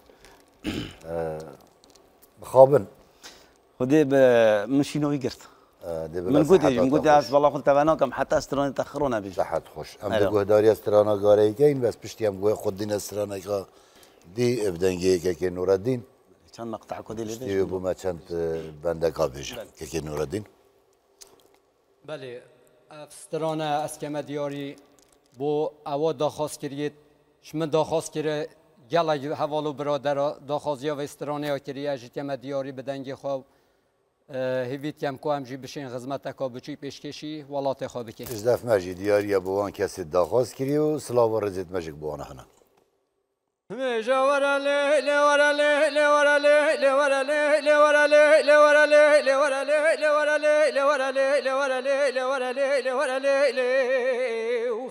G: بخابن
H: خدي مشينوي قرت من قلت از والله قلت تبعناكم حتى استراني تاخرونا بيش
G: صحت خوش ام دقه داری استرانا گاره کین بس پشتی هم گوه خود دین استرانا که دی ابدنگی که نور الدین
H: چند مقطع کدی لیدش
G: اشتیو بو ما چند بنده کابیجم که نور الدین
I: بله افسترانه اسکمه دیاری بو اوا داخواست کرید شما داخواست کرد گله حوالو برادر داخوازی و استرانه ها کریه اجتماع دیاری بدنگ خواب هیویت کم که همجی بشین خدمت اکابچی پیشکشی ولات خوابی که
G: ازدف مجی دیاری بوان کسی داخواست کری و سلاو و رزید مجک بوانه هنه
I: ورا لي لي ورا لي لي ورا لي لي ورا لي لي ورا لي لي ورا لي لي ورا لي لي ورا لي لي ورا لي لي ورا لي لي ورا لي لي ورا لي لي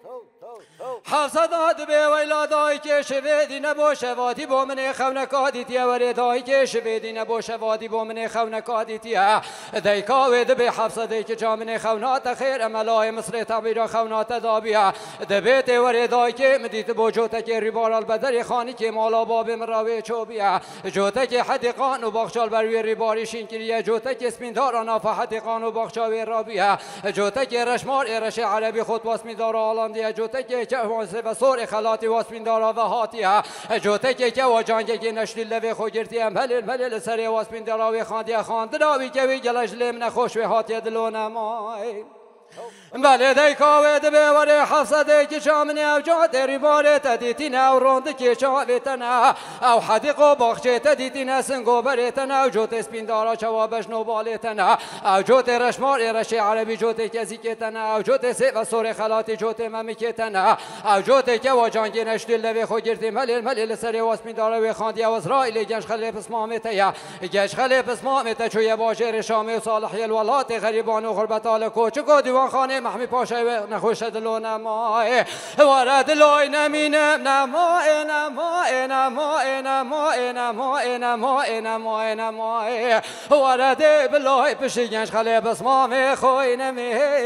I: حسدات به ویلادای که شویدی نباشه وادی با من خونکادیتی وریدای که شویدی نباشه وادی با من خونکادیتی دیکاوید به حفصدی که جامن خونات خیر ملای مصر تعبیر خونات دابیه دبیت وریدای که مدیت بوجوتا که ریبار البدر خانی که مالا باب مراوی چوبیه جوتا که حدیقان و باخشال بروی ریباری شینکریه جوتا که اسمیندار ناف حدیقان و باخشاوی رابیه جوتا که رشمار ارش عربی خود واسمیندار آلاندیه جوتا که و سور خلاتی واسمین دارا و هاتیه جوته که و جانگه که نشتی لوی خو گرتی هم بلل سری واسمین دارا و خاندی خاندراوی که وی گلش لم نخوش و هاتی دلونه مای بله دیکاوه دبه وره حفظه که شامنه او جات ریباره تدیتینه او روند که شاویتنه او حدیق و باخچه تدیتینه سنگو بریتنه او جوت اسپیندارا چوابش نوبالیتنه او جوت رشمار ارشی عربی جوت کزیکتنه او جوت سی و سور خلاتی جوت ممکتنه او جوت که و جانگی نشتی لوی خو گرتی ملیل سری و اسپیندارا و خاندی او اسرائیل گنج خلیف اسمامته یا گنج خلیف اسمامته چوی باشه رشامه و صالحی الولات غریبان و غربتال کوچکو وان خانه محمی پاشای نخوش دلو نمای ورد لای نمینم نمای نمای نمای نمای نمای نمای نمای نمای ورد بلای پشی گنج خاله بس مام خوی نمی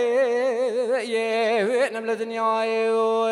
I: نم لدنیای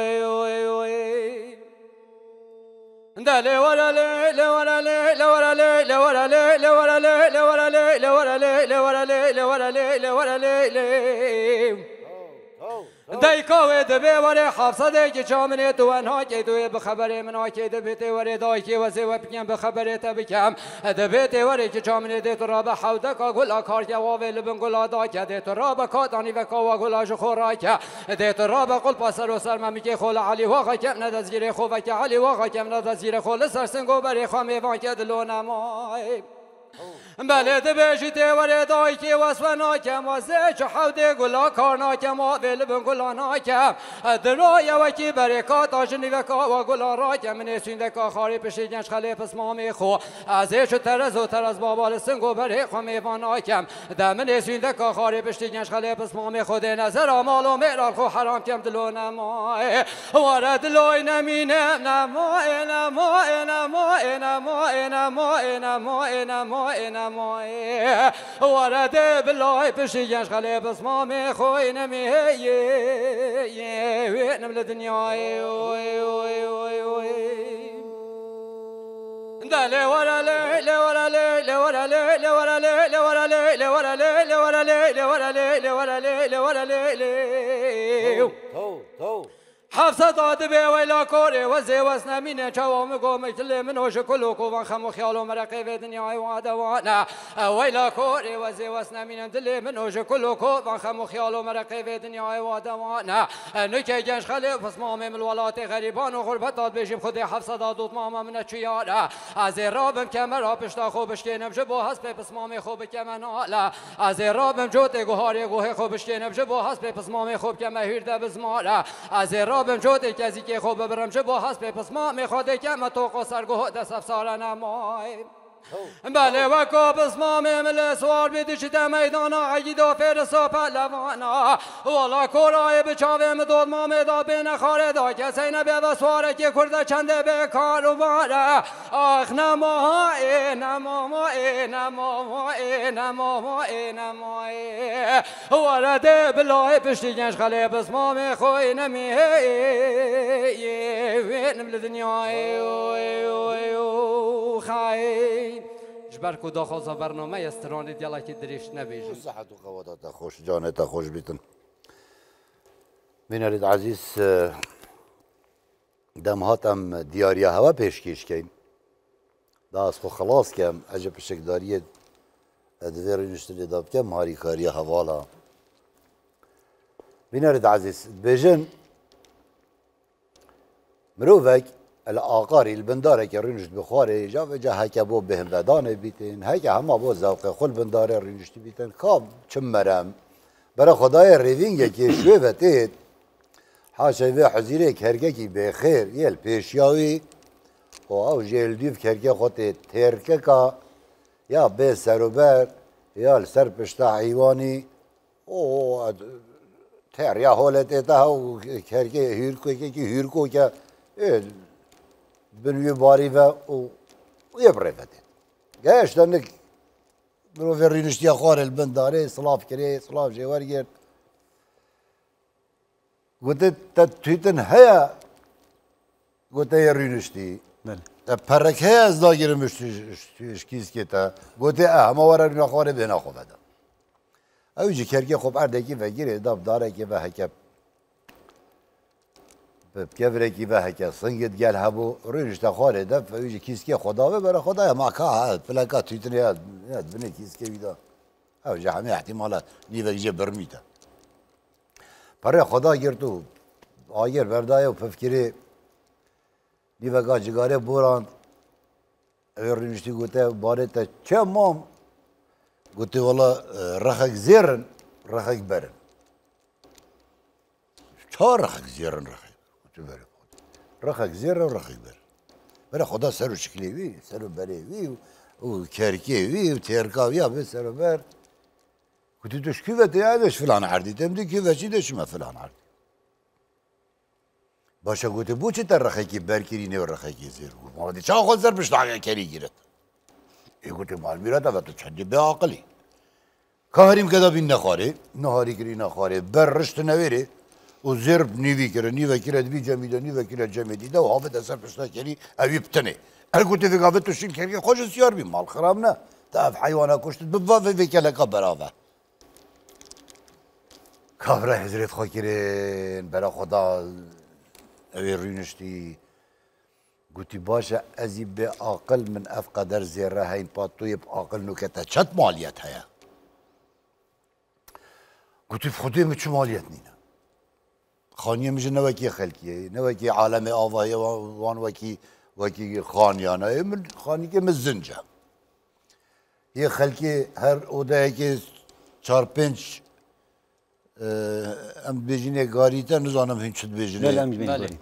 I: دله ورا له لورا له لورا له لورا له لورا له لورا له لورا له لورا له لورا له لورا له دایکا دبه وره حافظه که چامنه تو انها که تو به خبر من که دبه وره دای که وزه و بگم به خبر تا بگم دبه وره که چامنه ده تو را به حوده کا گل کار که واول بن گل دا که ده تو را به کاتانی و کا گل جو خورا که ده تو را به قل پسر و سر ممی خول علی واقع که نه دزگیر خو و که علی واقع که نه دزگیر خول سرسنگو بر خو میوان که دلو نمای بله دبیجی تیوری دایی که واسفنا کم واسه چه حوده گلا کارنا کم آویل بن گلانا کم درای وکی برکات آجنی وکا و گلا را کم نیسوین دکا خاری پشی گنج خلی پس مامی خو ازه چو ترز و ترز بابال سنگو بری خو میوانا کم دم نیسوین دکا خاری پشی گنج خلی پس مامی خود نظر آمال و میرال خو حرام کم دلو نمای وارد لوی نمینم نمای نمای نمای نمای نمای نمای نمای نمای ورده بلای پشی گنج خلی بس مام خوی نمی نم لدنیای دله ورا له لورا له لورا له لورا له لورا له لورا له لورا له لورا له لورا له لورا له حفصه داده به ویلا کوره و زی وس نمینه چوام گم کل منوش کلو کو وان خم خیال و مرقه و دنیای و دوانا ویلا کوره و زی وس نمینه دل منوش کلو کو وان خم خیال و مرقه و دنیای و دوانا نکه گنج خلی پس مام من ولات غریبان و غربت داد بشیم خود حفصه داد ماما من چیاره از رابم کمر پشتا خوبش کنم جبو حسب پس مام خوب کمن حالا از رابم جوت گوهاری گوه خوبش کنم جبو حسب پس مام خوب کم هیرده بزماره از بم جوتی کسی که خوب برم چه با حسب پس ما میخواد که ما تو قصرگاه دست افسار نمای بله و کابس ما ممل سوار بیدی چیده میدانا عید و فرسا پلوانا والا کورای بچاوه مدود ما میدا بین خاره دا کسی نبید و سواره که کرده چنده به کارو باره آخ نمای نمای نمای نمای نمای ورده بلای پشتی گنج خلی بس ما میخوی نمی نمل دنیای خیلی جبر کو داخل برنامه استرانی دیالا که دریش نبیجم
G: صحت و قوادات خوش جانت خوش بیتن بینرید عزیز دم هاتم دیاری هوا پیشکش کن داست خو خلاص کم اجا پشکداری ادویر نشتری داب کم هاری کاری حوالا بینرید عزیز بیجن مروفک الآقاری البنداره که رینشت بخواره جا و جا هکه بو بهم ودانه بیتین هکه همه بو ذوق خل بنداره رینشتی بیتین کام چم مرم برای خدای ریوینگه که شوی وتید حاشا و حزیره کرگه کی بخیر یل پیشیاوی و او جیل دیو کرگه خود ترکه کا یا به سروبر یا سر پشتا حیوانی او تر یا حالت ایتا و کرگه هیرکو که بنوی باری و یه برفته گهش دنک برو في رینشتی خوار البنداره صلاف کری صلاف جوار گرد قلت تویتن هیا قلت يا رینشتی پرک هیا از داگیر مشتیش کیس که تا قلت همه ورا رین خواره بنا خوب دا اوجی کرگی خوب اردکی و گیره داب داره که و هکب بكبرك بهك صنقت قال هبو ريش تخاري دف ويجي كيسكي خداوي برا خدايا ما كا فلاكات تيتني يا بني كيسكي بيدا او جامي احتمالات نيفك جي برميتا برا خدا گرتو آگر بردايا وفكري نيفك جگاره بوران ريشتي قلت بارتا كم مام قلت والله رخك زيرن رخك برن چهار رخك زيرن رخك رخك زير ورخك بر برا خدا سرو شكلي وي سرو بري وي وكركي وي وتيركا ويا بس سرو بر قلت دوش كيف هذاش فلان عردي تمدي كيف شي دوش ما فلان عردي باشا قلت بو چه ترخيكي بركيريني ورخيكي زير ما بدي چا خود زر بشتاق كري گيرت قلت مال ميراتا و تو چندي بعقلي كهريم كذا بين نخاري نهاري كري نخاري برشت نويري وزرب نيفي كره نيفا كره دبي جميده نيفا كره جميدي ده وهافت اثر بشتا كري ابي بتني انا قلت في قافت تشيل كري خوش سيار بي مال خرابنا تعرف حيوانات كشت بفا في كلك برافه كافره حزرت خاكرين برا خدا اوی رینشتی گوتی باشه ازی به عاقل من اف قدر زیره هین پا توی عاقل نکته چت مالیت هیا گوتی خودی می چه مالیت نینه خانیه میشه نوکی خلکیه نوکی عالم آوایه وان وکی خانیانه من خانی که من زنجه یه خلکی هر اوده که 4-5 ام بيجيني غاريتا نزانم هين شد بيجيني
H: لا مش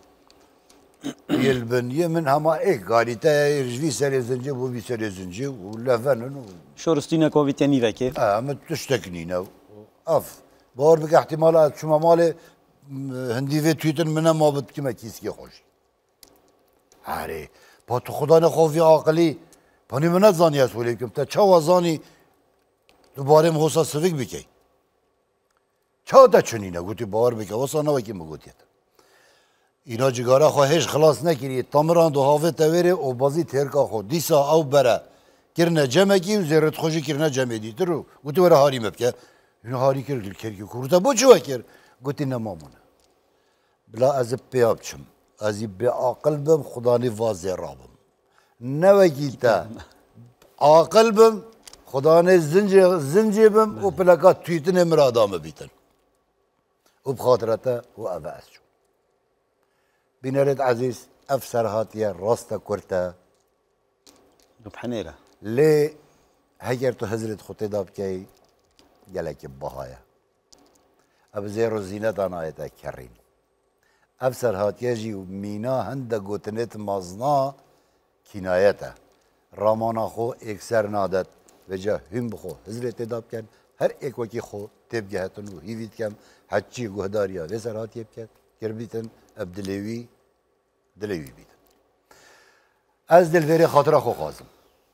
G: يلبن من هما غاريتا يرجفي سري زنجي وبي سري زنجي ولا فن
H: شورستينا كوفيتاني ذاك
G: ما تشتكنينا اف بار بك احتمالات شو مالي هندي في تويتر منا ما بد كما كيسكي خوش هاري با تو خدا نخوفي عاقلي باني من زاني اسولي كم تا چا زاني دوباره مهوسا سويك بكي چا دا چنینه گوتی باور بکه واسه نوکی مگوتیت اینا جگاره خواهش خلاص نکری تامران دو هاوه تویره و بازی ترکا خود دیسا او بره کرنه جمع کی و زیرت خوشی کرنه جمع دیتر رو گوتی وره هاری مبکه اینا هاری کرد کرکی کرده بو چوه کر گوتی نمامونه بلا از پیاب چم ازی به عاقل بم خدانی واضح رابم نوکی تا عاقل بم خدانه زنجی بم و پلکات تویتن مرادامه بیتن و بخاطرته و أبأس شو بنرد عزيز أفسر هاتيا راستا كورتا
H: بحنيرة
G: ليه هجرتو هزرت خطي داب كي جلك بهايا أب زيرو زينة نايتا كرين أفسر هاتيا جي مينا هندا قوتنت مازنا كنايتا رامانا خو اكسر نادت وجا هم بخو هزرت داب كان هر ایک وکی خو تب جهتن و هیوید کم حچی گهداریا وزارات یب کرد کربیتن ابدلیوی بیتن از دلوری خاطره خو خازم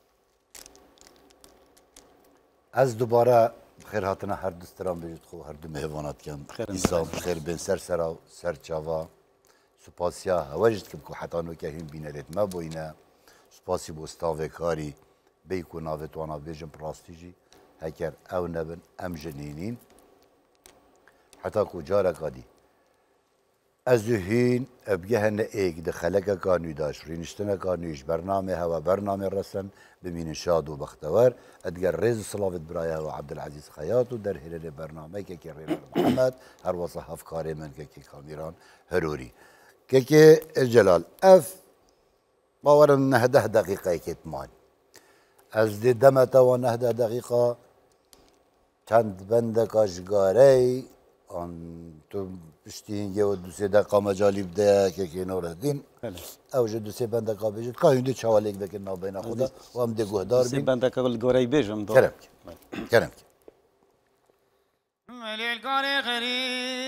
G: از دوباره خیر هاتنا هر دستران بجید خو هر دو مهوانات کم ایسا خیر بین سر سر چاوا سپاسیا هواجد کم که حتی نو که هم بینرید ما بوینه سپاسی بوستاوه کاری بیکو ناوتوانا بیجم پراستیجی هكر او نبن ام جنينين حتى كو جارك غادي ازهين ابجهن ايك دخلك كانو داش رينشتنا كانوش برنامج هوا برنامج رسن بمين شاد وبختوار ادقر ريز صلافت برايا وعبد العزيز خياط ودر هلال برنامج كي ريال محمد هر وصح افكاري من كي كاميران هروري كي الجلال اف باور نهده دقيقه كتمان از دی دمتا و نهده دقیقه چند بندک اشگاره آن تو پشتینگه و دو سه دقیقه مجالی بده که کنار دین اوجه دو سه بندک بیجید که هنده چوالیک بکن نابین خدا و هم ده گهدار بین
H: سه بندک گوری بیجم
G: کرم که
C: ملیل کاری خری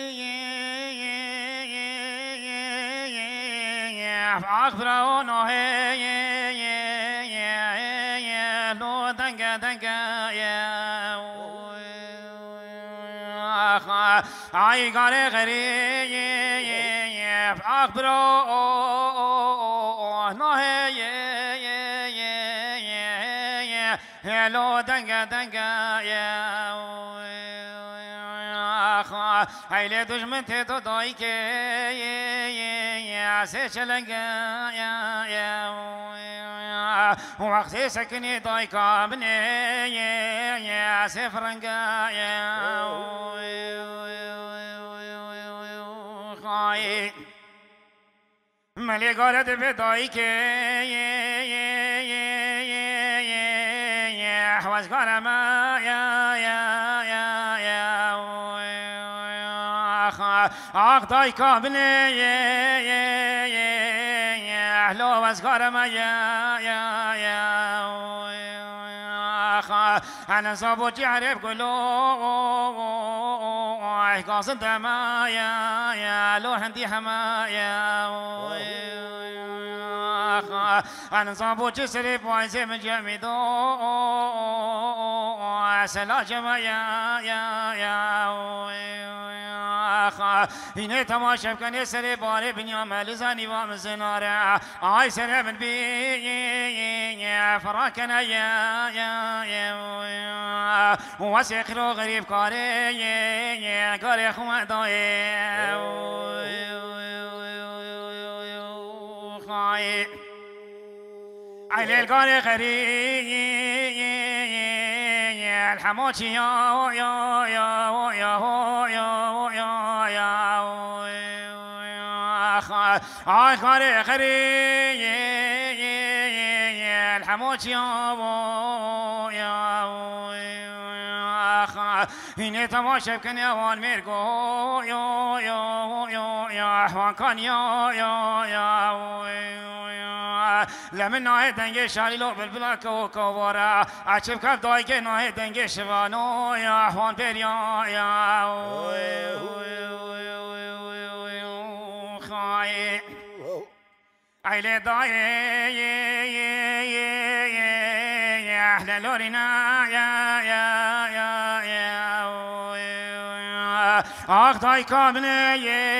C: اخبر و نهی عي قاري غريب أخبرو نهي لو دنگا يا هيلي دشمن تدو دايك يا سيشلنگا يا وقت سكني دايكا بني يا سفرنگا يا ملي قالت بدايك حواس قرما يا اخ دايكا بني لو واس قرما يا أنا صابوتي عرب قلوي قاصد دمايا يا لو هندي حمايا أنا صابوتي سريب وعزي من جميدو سلا جمايا يا هنا تماشا كان سري باري بنيا مالزاني وامزنارا آي سري من بي فراكنا يا وسيخلو غريب كاري خواه داي عيل الكاري غريب الحموشي يا خاري خري الحموشي يا هنا تماشى كان يا وان ميركو يا حوان كان يا لمن ناهي دنگه شالی لو بلبلا کوارا عشب کف دای که ناهی دنگه شوانو یا حوان پر یا خواهی عیل دای احل لورینا یا آخ دای کامنه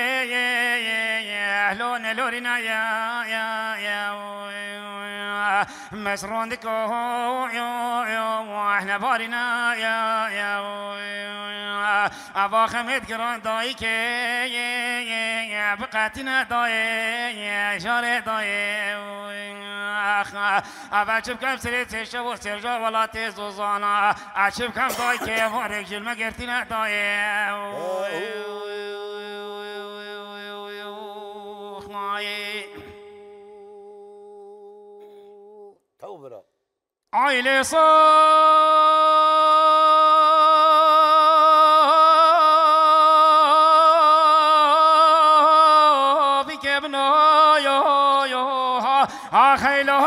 C: احلون لورینا یا مسرون دكو واحنا بارنا يا ابا خمد قران دايك بقاتنا داي شارع داي ابا شوف كم سريت شو سرجا ولا تزوزانا اشوف كم دايك وارك جل ما قرتنا داي عيلي صافيك ابنو يا خيلو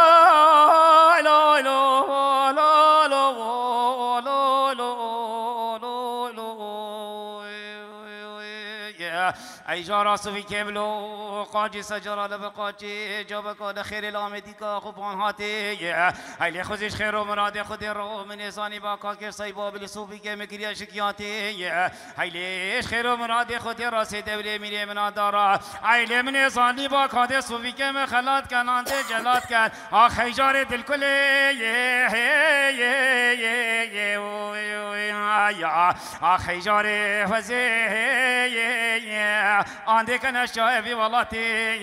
C: ای جارا صفی کبلو قاجی سجارا لبقاجی جابکا خیر الامدی کا خوبان هاتی ایلی خوزش خیر و مراد خود رو من ازانی با کاکر سایبا بلی صوفی که مکریا شکیاتی ایلیش خیر و مراد خود راسی دولی میری منا دارا ایلی من ازانی با کاده صوفی که مخلات کنانده جلات کن آخی جار دل کلی آخی جار وزی آنده کنه شایبی والاتی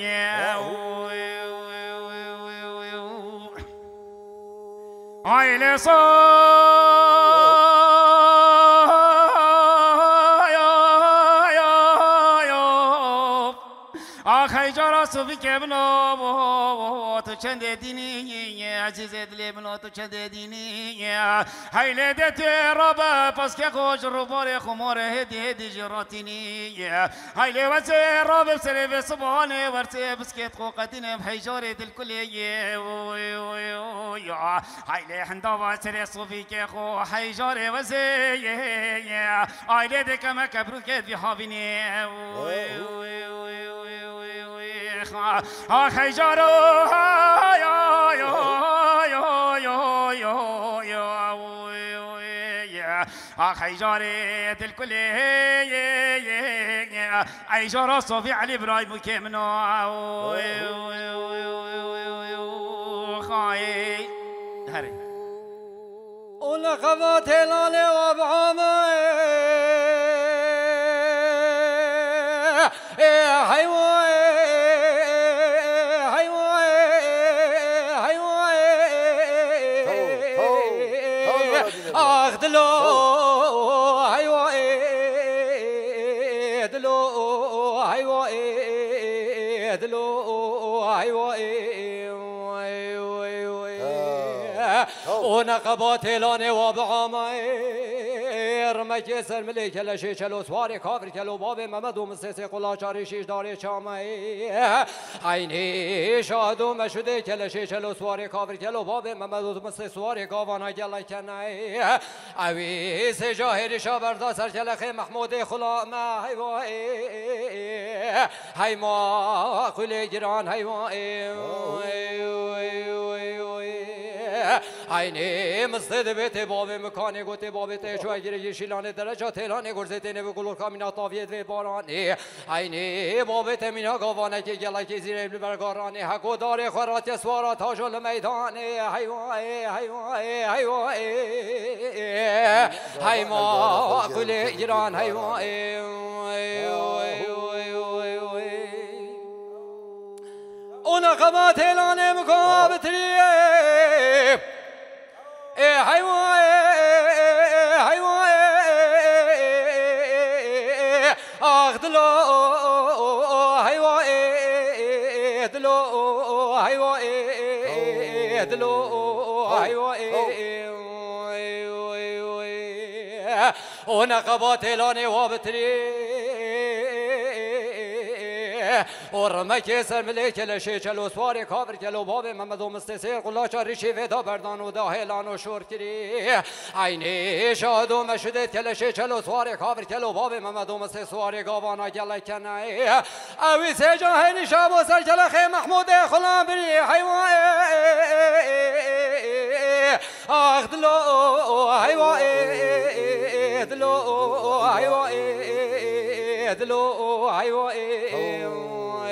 C: آیل آخی جارا صوفی که بنو تو چند دینی عزیز دلی بنو تو چند دینی هیله دت ربا پس که خوش رو بار خمار هدی جراتینی هیله وزه رب سر به صبحانه ورسه بسکت خوقتین بحجار دل کلی هیله هندا سر صوفی که خو حجار وزه هیله دکم کبرو که بیهابینی آخی جارو آخی جاره دل کلی ای جارا صوفی علی ابراهیم که منو خواهی هری
I: اون خوات هلاله و بعامه حیوان ونقبات لاني وبعامي رمکی سر ملی کلشی چلو سواری کافر کلو باب محمد و مستسی قلاچاری شیش داری چامه عینی شادو مشوده کلشی چلو سواری کافر کلو باب محمد و مستسی سواری گاوانا گلا کنه اوی سجاهری شابردا سر کلخی محمود خلا ما هی ما خلی گران هی ما عینی مستد بیت باب مکانی گوته باب تشوی گیری شیلان درجات هلان گرزتی نو گلور کامینا تاویت و بارانی عینی باب تمینا گاوانه که گلا کی زیر برگارانی حقو دار خرات سوارا تاجل میدان هی ما خلی گران هی اون قبات هلان مکابتری ونقبات لاني وابتري ورمك سر ملك لشي چلو سواري كافر كلو باب محمد مستسير قلاش ريشي ودا بردان وداهلان وشور كري عيني شاد ومشدت كلشي چلو سواري كافر كلو باب محمد مستسير سواري غاوانا جل كناي اوي سجاهني شاب وسر كلخي محمود خلان بري حيوان اخدلو حيوان ادلو حيوان ادلو حيوان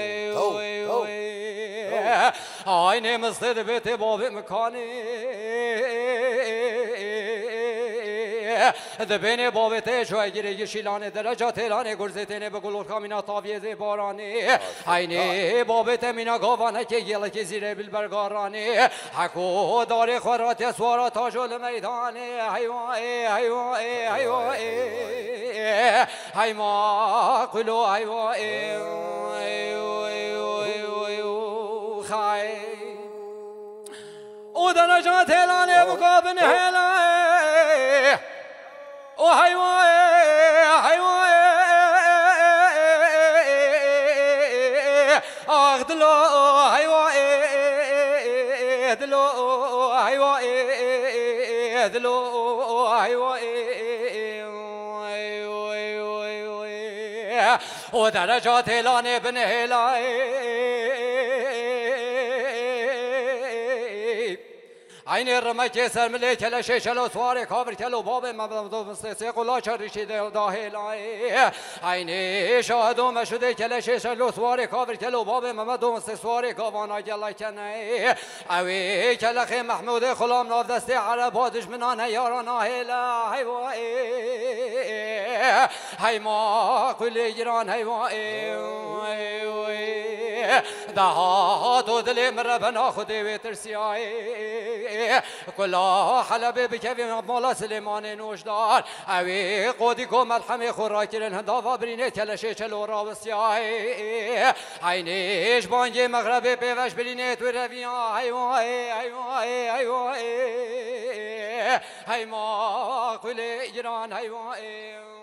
I: عيني مصدد بيت باب مكاني دبين باب تشوي گیری شیلان درجات هلان گرزتنه به گلور کامینا تاویز بارانی عینی باب تمینا گاوانه که گل که زیر بالبرگارانی حکو دار خرات سوارا تاجل میدانی هی ما قلو خای او درجات هلان مقابل هلان او حیوان اخدلو حیوان ادلو حیوان ادلو حیوان او درجات هلان ابن هلان عين الرمك سر ملك لشي شلو سواري كافر كلو باب مستسي قلاش ريشي داهل عيني شاهدو مشهد كلشي شلو سواري كافر كلو باب محمد مستسي سواري كافانا جل كني اوي كلخي محمود خلام ناف دستي عربا دشمنان يارانا هلا هي ما كل جيران دهات ودلي مربنا خدي وترسياي كلها حلب بكيف مولا سليمان نوشدار اوي قوديكو ملحمي خراكير الهندافا بريني كلشي چلو راوسياي عينيش بانجي مغربي بيوش بريني تورفيا هي ما كل جيران